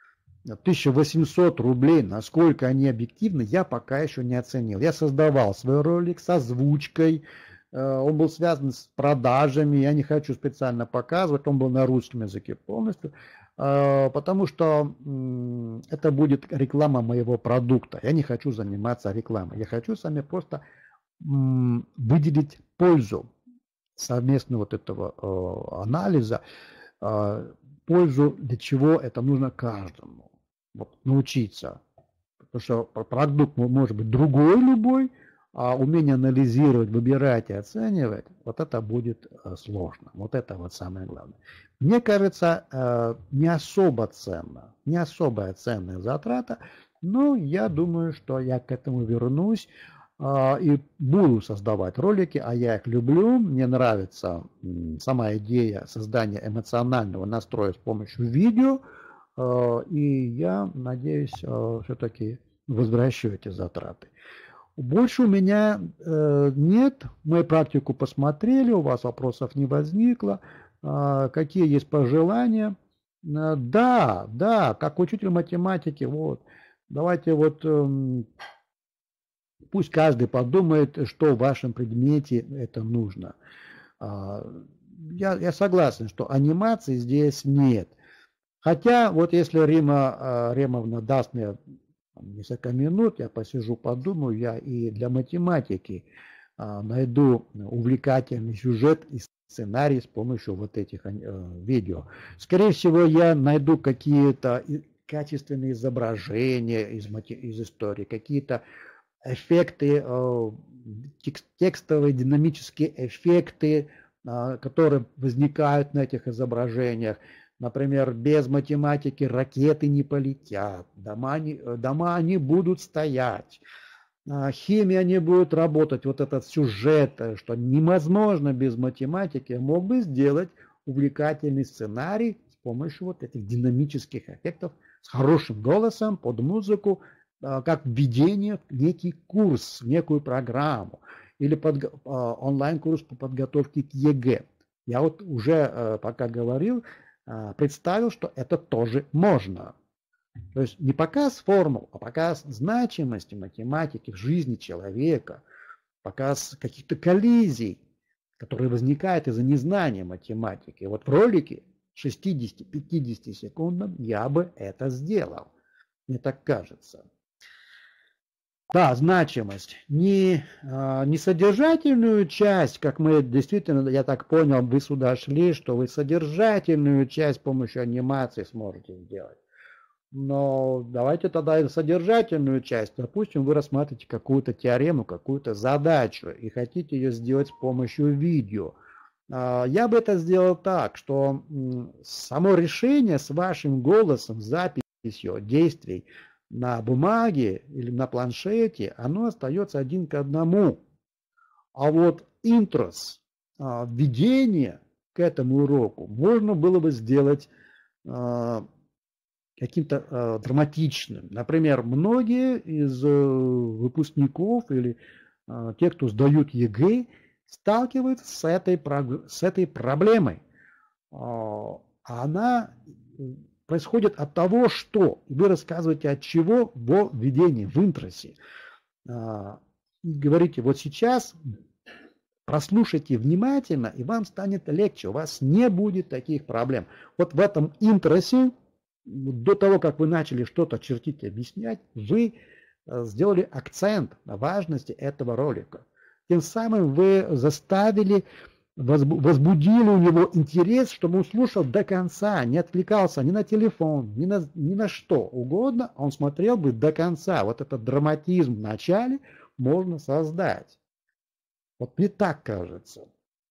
1800 рублей, насколько они объективны, я пока еще не оценил. Я создавал свой ролик с озвучкой, он был связан с продажами, я не хочу специально показывать, он был на русском языке полностью, потому что это будет реклама моего продукта. Я не хочу заниматься рекламой, я хочу сами просто выделить пользу совместного вот этого анализа, пользу, для чего это нужно каждому. Вот, научиться. Потому что продукт может быть другой любой, а умение анализировать, выбирать и оценивать, вот это будет сложно. Вот это вот самое главное. Мне кажется, не особо ценно, не особая ценная затрата, но я думаю, что я к этому вернусь и буду создавать ролики, а я их люблю. Мне нравится сама идея создания эмоционального настроя с помощью видео, и я надеюсь, все-таки возвращу эти затраты. Больше у меня нет, мы практику посмотрели, у вас вопросов не возникло, какие есть пожелания, Да, да, как учитель математики, вот. Давайте вот пусть каждый подумает, что в вашем предмете это нужно. А, я согласен, что анимации здесь нет. Хотя вот если Ремовна даст мне несколько минут, я посижу, подумаю, я и для математики найду увлекательный сюжет и сценарий с помощью вот этих видео. Скорее всего, я найду какие-то качественные изображения из истории, какие-то эффекты, текстовые динамические эффекты, которые возникают на этих изображениях. Например, без математики ракеты не полетят, дома не будут стоять, химия не будет работать. Вот этот сюжет, что невозможно без математики, мог бы сделать увлекательный сценарий с помощью вот этих динамических эффектов, с хорошим голосом, под музыку, как введение в некий курс, в некую программу или онлайн-курс по подготовке к ЕГЭ. Я вот уже, пока говорил, представил, что это тоже можно. То есть не показ формул, а показ значимости математики в жизни человека, показ каких-то коллизий, которые возникают из-за незнания математики. Вот в ролике 60-50 секундном я бы это сделал. Мне так кажется. Да, значимость. Не содержательную часть, как мы действительно, я так понял, вы сюда шли, что вы содержательную часть с помощью анимации сможете сделать. Но давайте тогда и содержательную часть. Допустим, вы рассматриваете какую-то теорему, какую-то задачу и хотите ее сделать с помощью видео. Я бы это сделал так, что само решение с вашим голосом, записью действий на бумаге или на планшете, оно остается один к одному. А вот интрос, введение к этому уроку можно было бы сделать каким-то драматичным. Например, многие из выпускников или те, кто сдают ЕГЭ, сталкиваются с этой проблемой. Она происходит от того, что вы рассказываете от чего во введении, в интросе. И говорите, вот сейчас прослушайте внимательно, и вам станет легче, у вас не будет таких проблем. Вот в этом интросе, до того, как вы начали что-то чертить и объяснять, вы сделали акцент на важности этого ролика. Тем самым вы заставили, возбудили у него интерес, чтобы он слушал до конца, не отвлекался ни на телефон, ни на что угодно, он смотрел бы до конца. Вот этот драматизм в начале можно создать. Вот мне так кажется.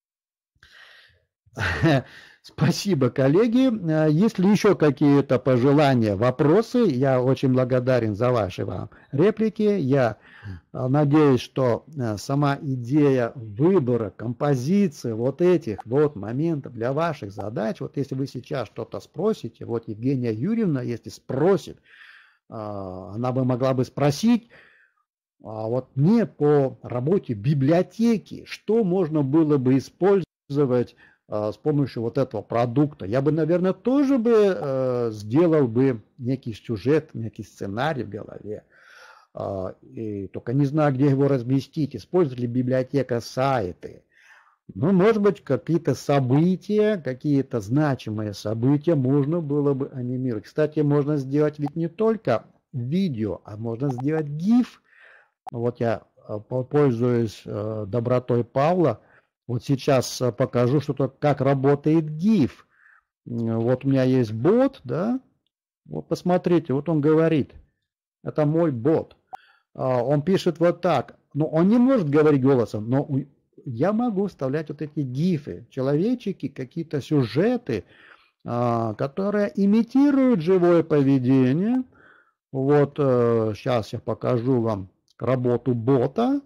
Спасибо, коллеги. Есть ли еще какие-то пожелания, вопросы? Я очень благодарен за ваши вам реплики. Я надеюсь, что сама идея выбора, композиции вот этих вот моментов для ваших задач, вот если вы сейчас что-то спросите, вот Евгения Юрьевна, если спросит, она бы могла бы спросить, вот мне по работе библиотеки, что можно было бы использовать с помощью вот этого продукта. Я бы, наверное, тоже бы сделал бы некий сюжет, некий сценарий в голове. И только не знаю, где его разместить. Использует ли библиотека сайты? Ну, может быть, какие-то события, какие-то значимые события можно было бы анимировать. Кстати, можно сделать ведь не только видео, а можно сделать GIF. Вот я, пользуюсь добротой Павла, вот сейчас покажу, как работает GIF. Вот у меня есть бот, да, вот посмотрите, вот он говорит, это мой бот. Он пишет вот так, но он не может говорить голосом, но я могу вставлять вот эти гифы, человечки, какие-то сюжеты, которые имитируют живое поведение. Вот сейчас я покажу вам работу бота.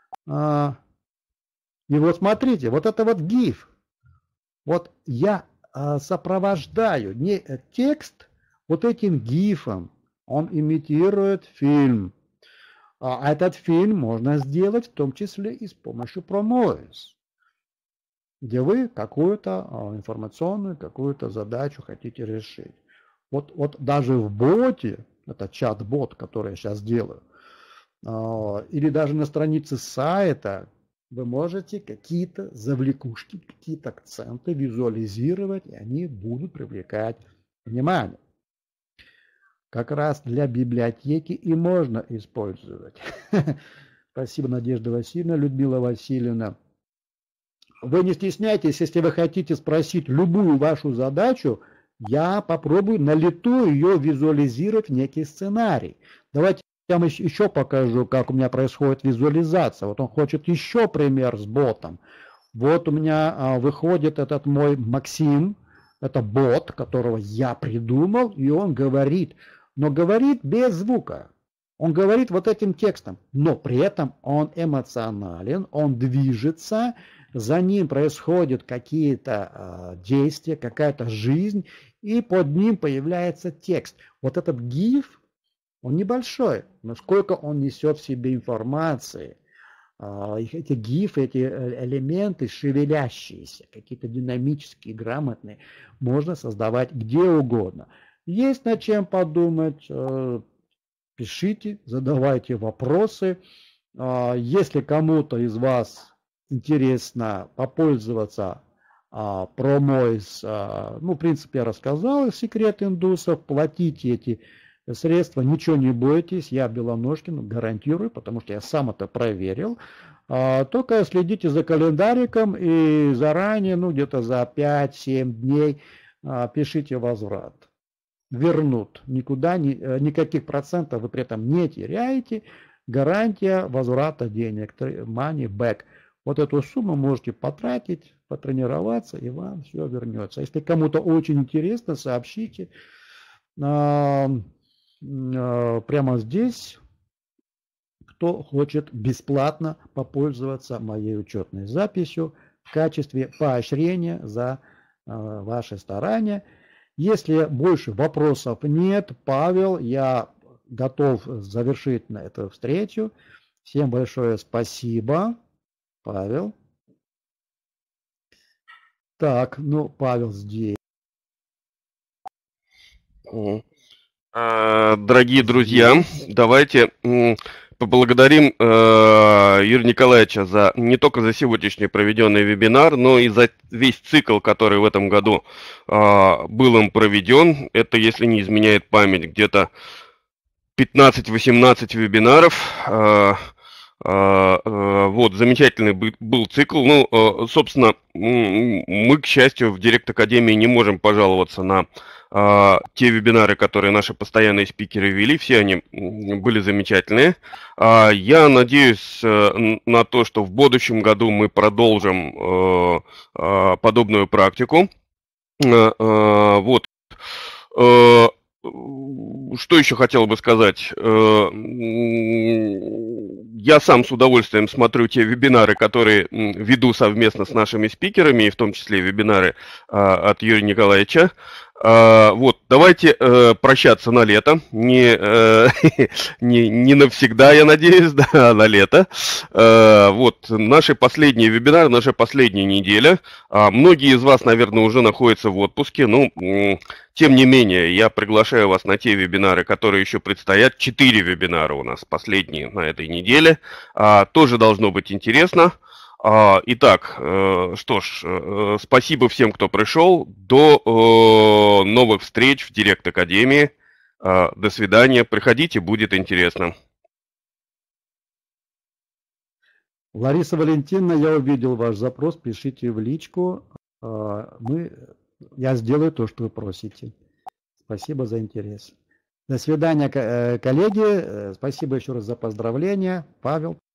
И вот смотрите, вот это вот GIF. Вот я сопровождаю не текст вот этим GIF-ом. Он имитирует фильм. А этот фильм можно сделать в том числе и с помощью ProMoise. где вы какую-то информационную, какую-то задачу хотите решить. Вот даже в боте, это чат-бот, который я сейчас делаю, или даже на странице сайта, вы можете какие-то завлекушки, какие-то акценты визуализировать, и они будут привлекать внимание. Как раз для библиотеки и можно использовать. Спасибо, Надежда Васильевна, Людмила Васильевна. Вы не стесняйтесь, если вы хотите спросить любую вашу задачу, я попробую на лету ее визуализировать в некий сценарий. Давайте я вам еще покажу, как у меня происходит визуализация. Вот он хочет еще пример с ботом. Вот у меня выходит этот мой Максим, это бот, которого я придумал, и он говорит, но говорит без звука. Он говорит вот этим текстом, но при этом он эмоционален, он движется, за ним происходят какие-то действия, какая-то жизнь, и под ним появляется текст. Вот этот гиф, он небольшой, но сколько он несет в себе информации. Эти гифы, эти элементы шевелящиеся, какие-то динамические, грамотные, можно создавать где угодно. Есть над чем подумать, пишите, задавайте вопросы. Если кому-то из вас интересно попользоваться промо из, ну, в принципе, я рассказал, секрет индусов, платите эти средства, ничего не бойтесь, я Белоножкин гарантирую, потому что я сам это проверил. Только следите за календариком и заранее, ну, где-то за 5-7 дней пишите возврат. Вернут. Никаких процентов вы при этом не теряете. Гарантия возврата денег, money back. Вот эту сумму можете потратить, потренироваться, и вам все вернется. Если кому-то очень интересно, сообщите. Прямо здесь, кто хочет бесплатно попользоваться моей учетной записью в качестве поощрения за ваши старания. Если больше вопросов нет, Павел, я готов завершить на эту встречу. Всем большое спасибо, Павел. Так, ну, Павел здесь. Дорогие друзья, давайте поблагодарим Юрия Николаевича не только за сегодняшний проведенный вебинар, но и за весь цикл, который в этом году был им проведен. Это, если не изменяет память, где-то 15-18 вебинаров. Вот, замечательный был цикл. Ну, собственно, мы, к счастью, в Директ Академии не можем пожаловаться на те вебинары, которые наши постоянные спикеры вели. Все они были замечательные. Я надеюсь на то, что в будущем году мы продолжим подобную практику. Вот. Что еще хотел бы сказать? Я сам с удовольствием смотрю те вебинары, которые веду совместно с нашими спикерами, и в том числе вебинары от Юрия Николаевича. Вот, давайте прощаться на лето, не навсегда, я надеюсь, да, а на лето. Вот, наши последние вебинары, наша последняя неделя. Многие из вас, наверное, уже находятся в отпуске, ну, тем не менее, я приглашаю вас на те вебинары, которые еще предстоят. 4 вебинара у нас последние на этой неделе. Тоже должно быть интересно. Итак, что ж, спасибо всем, кто пришел. До новых встреч в Директ Академии. До свидания. Приходите, будет интересно. Лариса Валентиновна, я увидел ваш запрос. Пишите в личку. Я сделаю то, что вы просите. Спасибо за интерес. До свидания, коллеги. Спасибо еще раз за поздравления. Павел.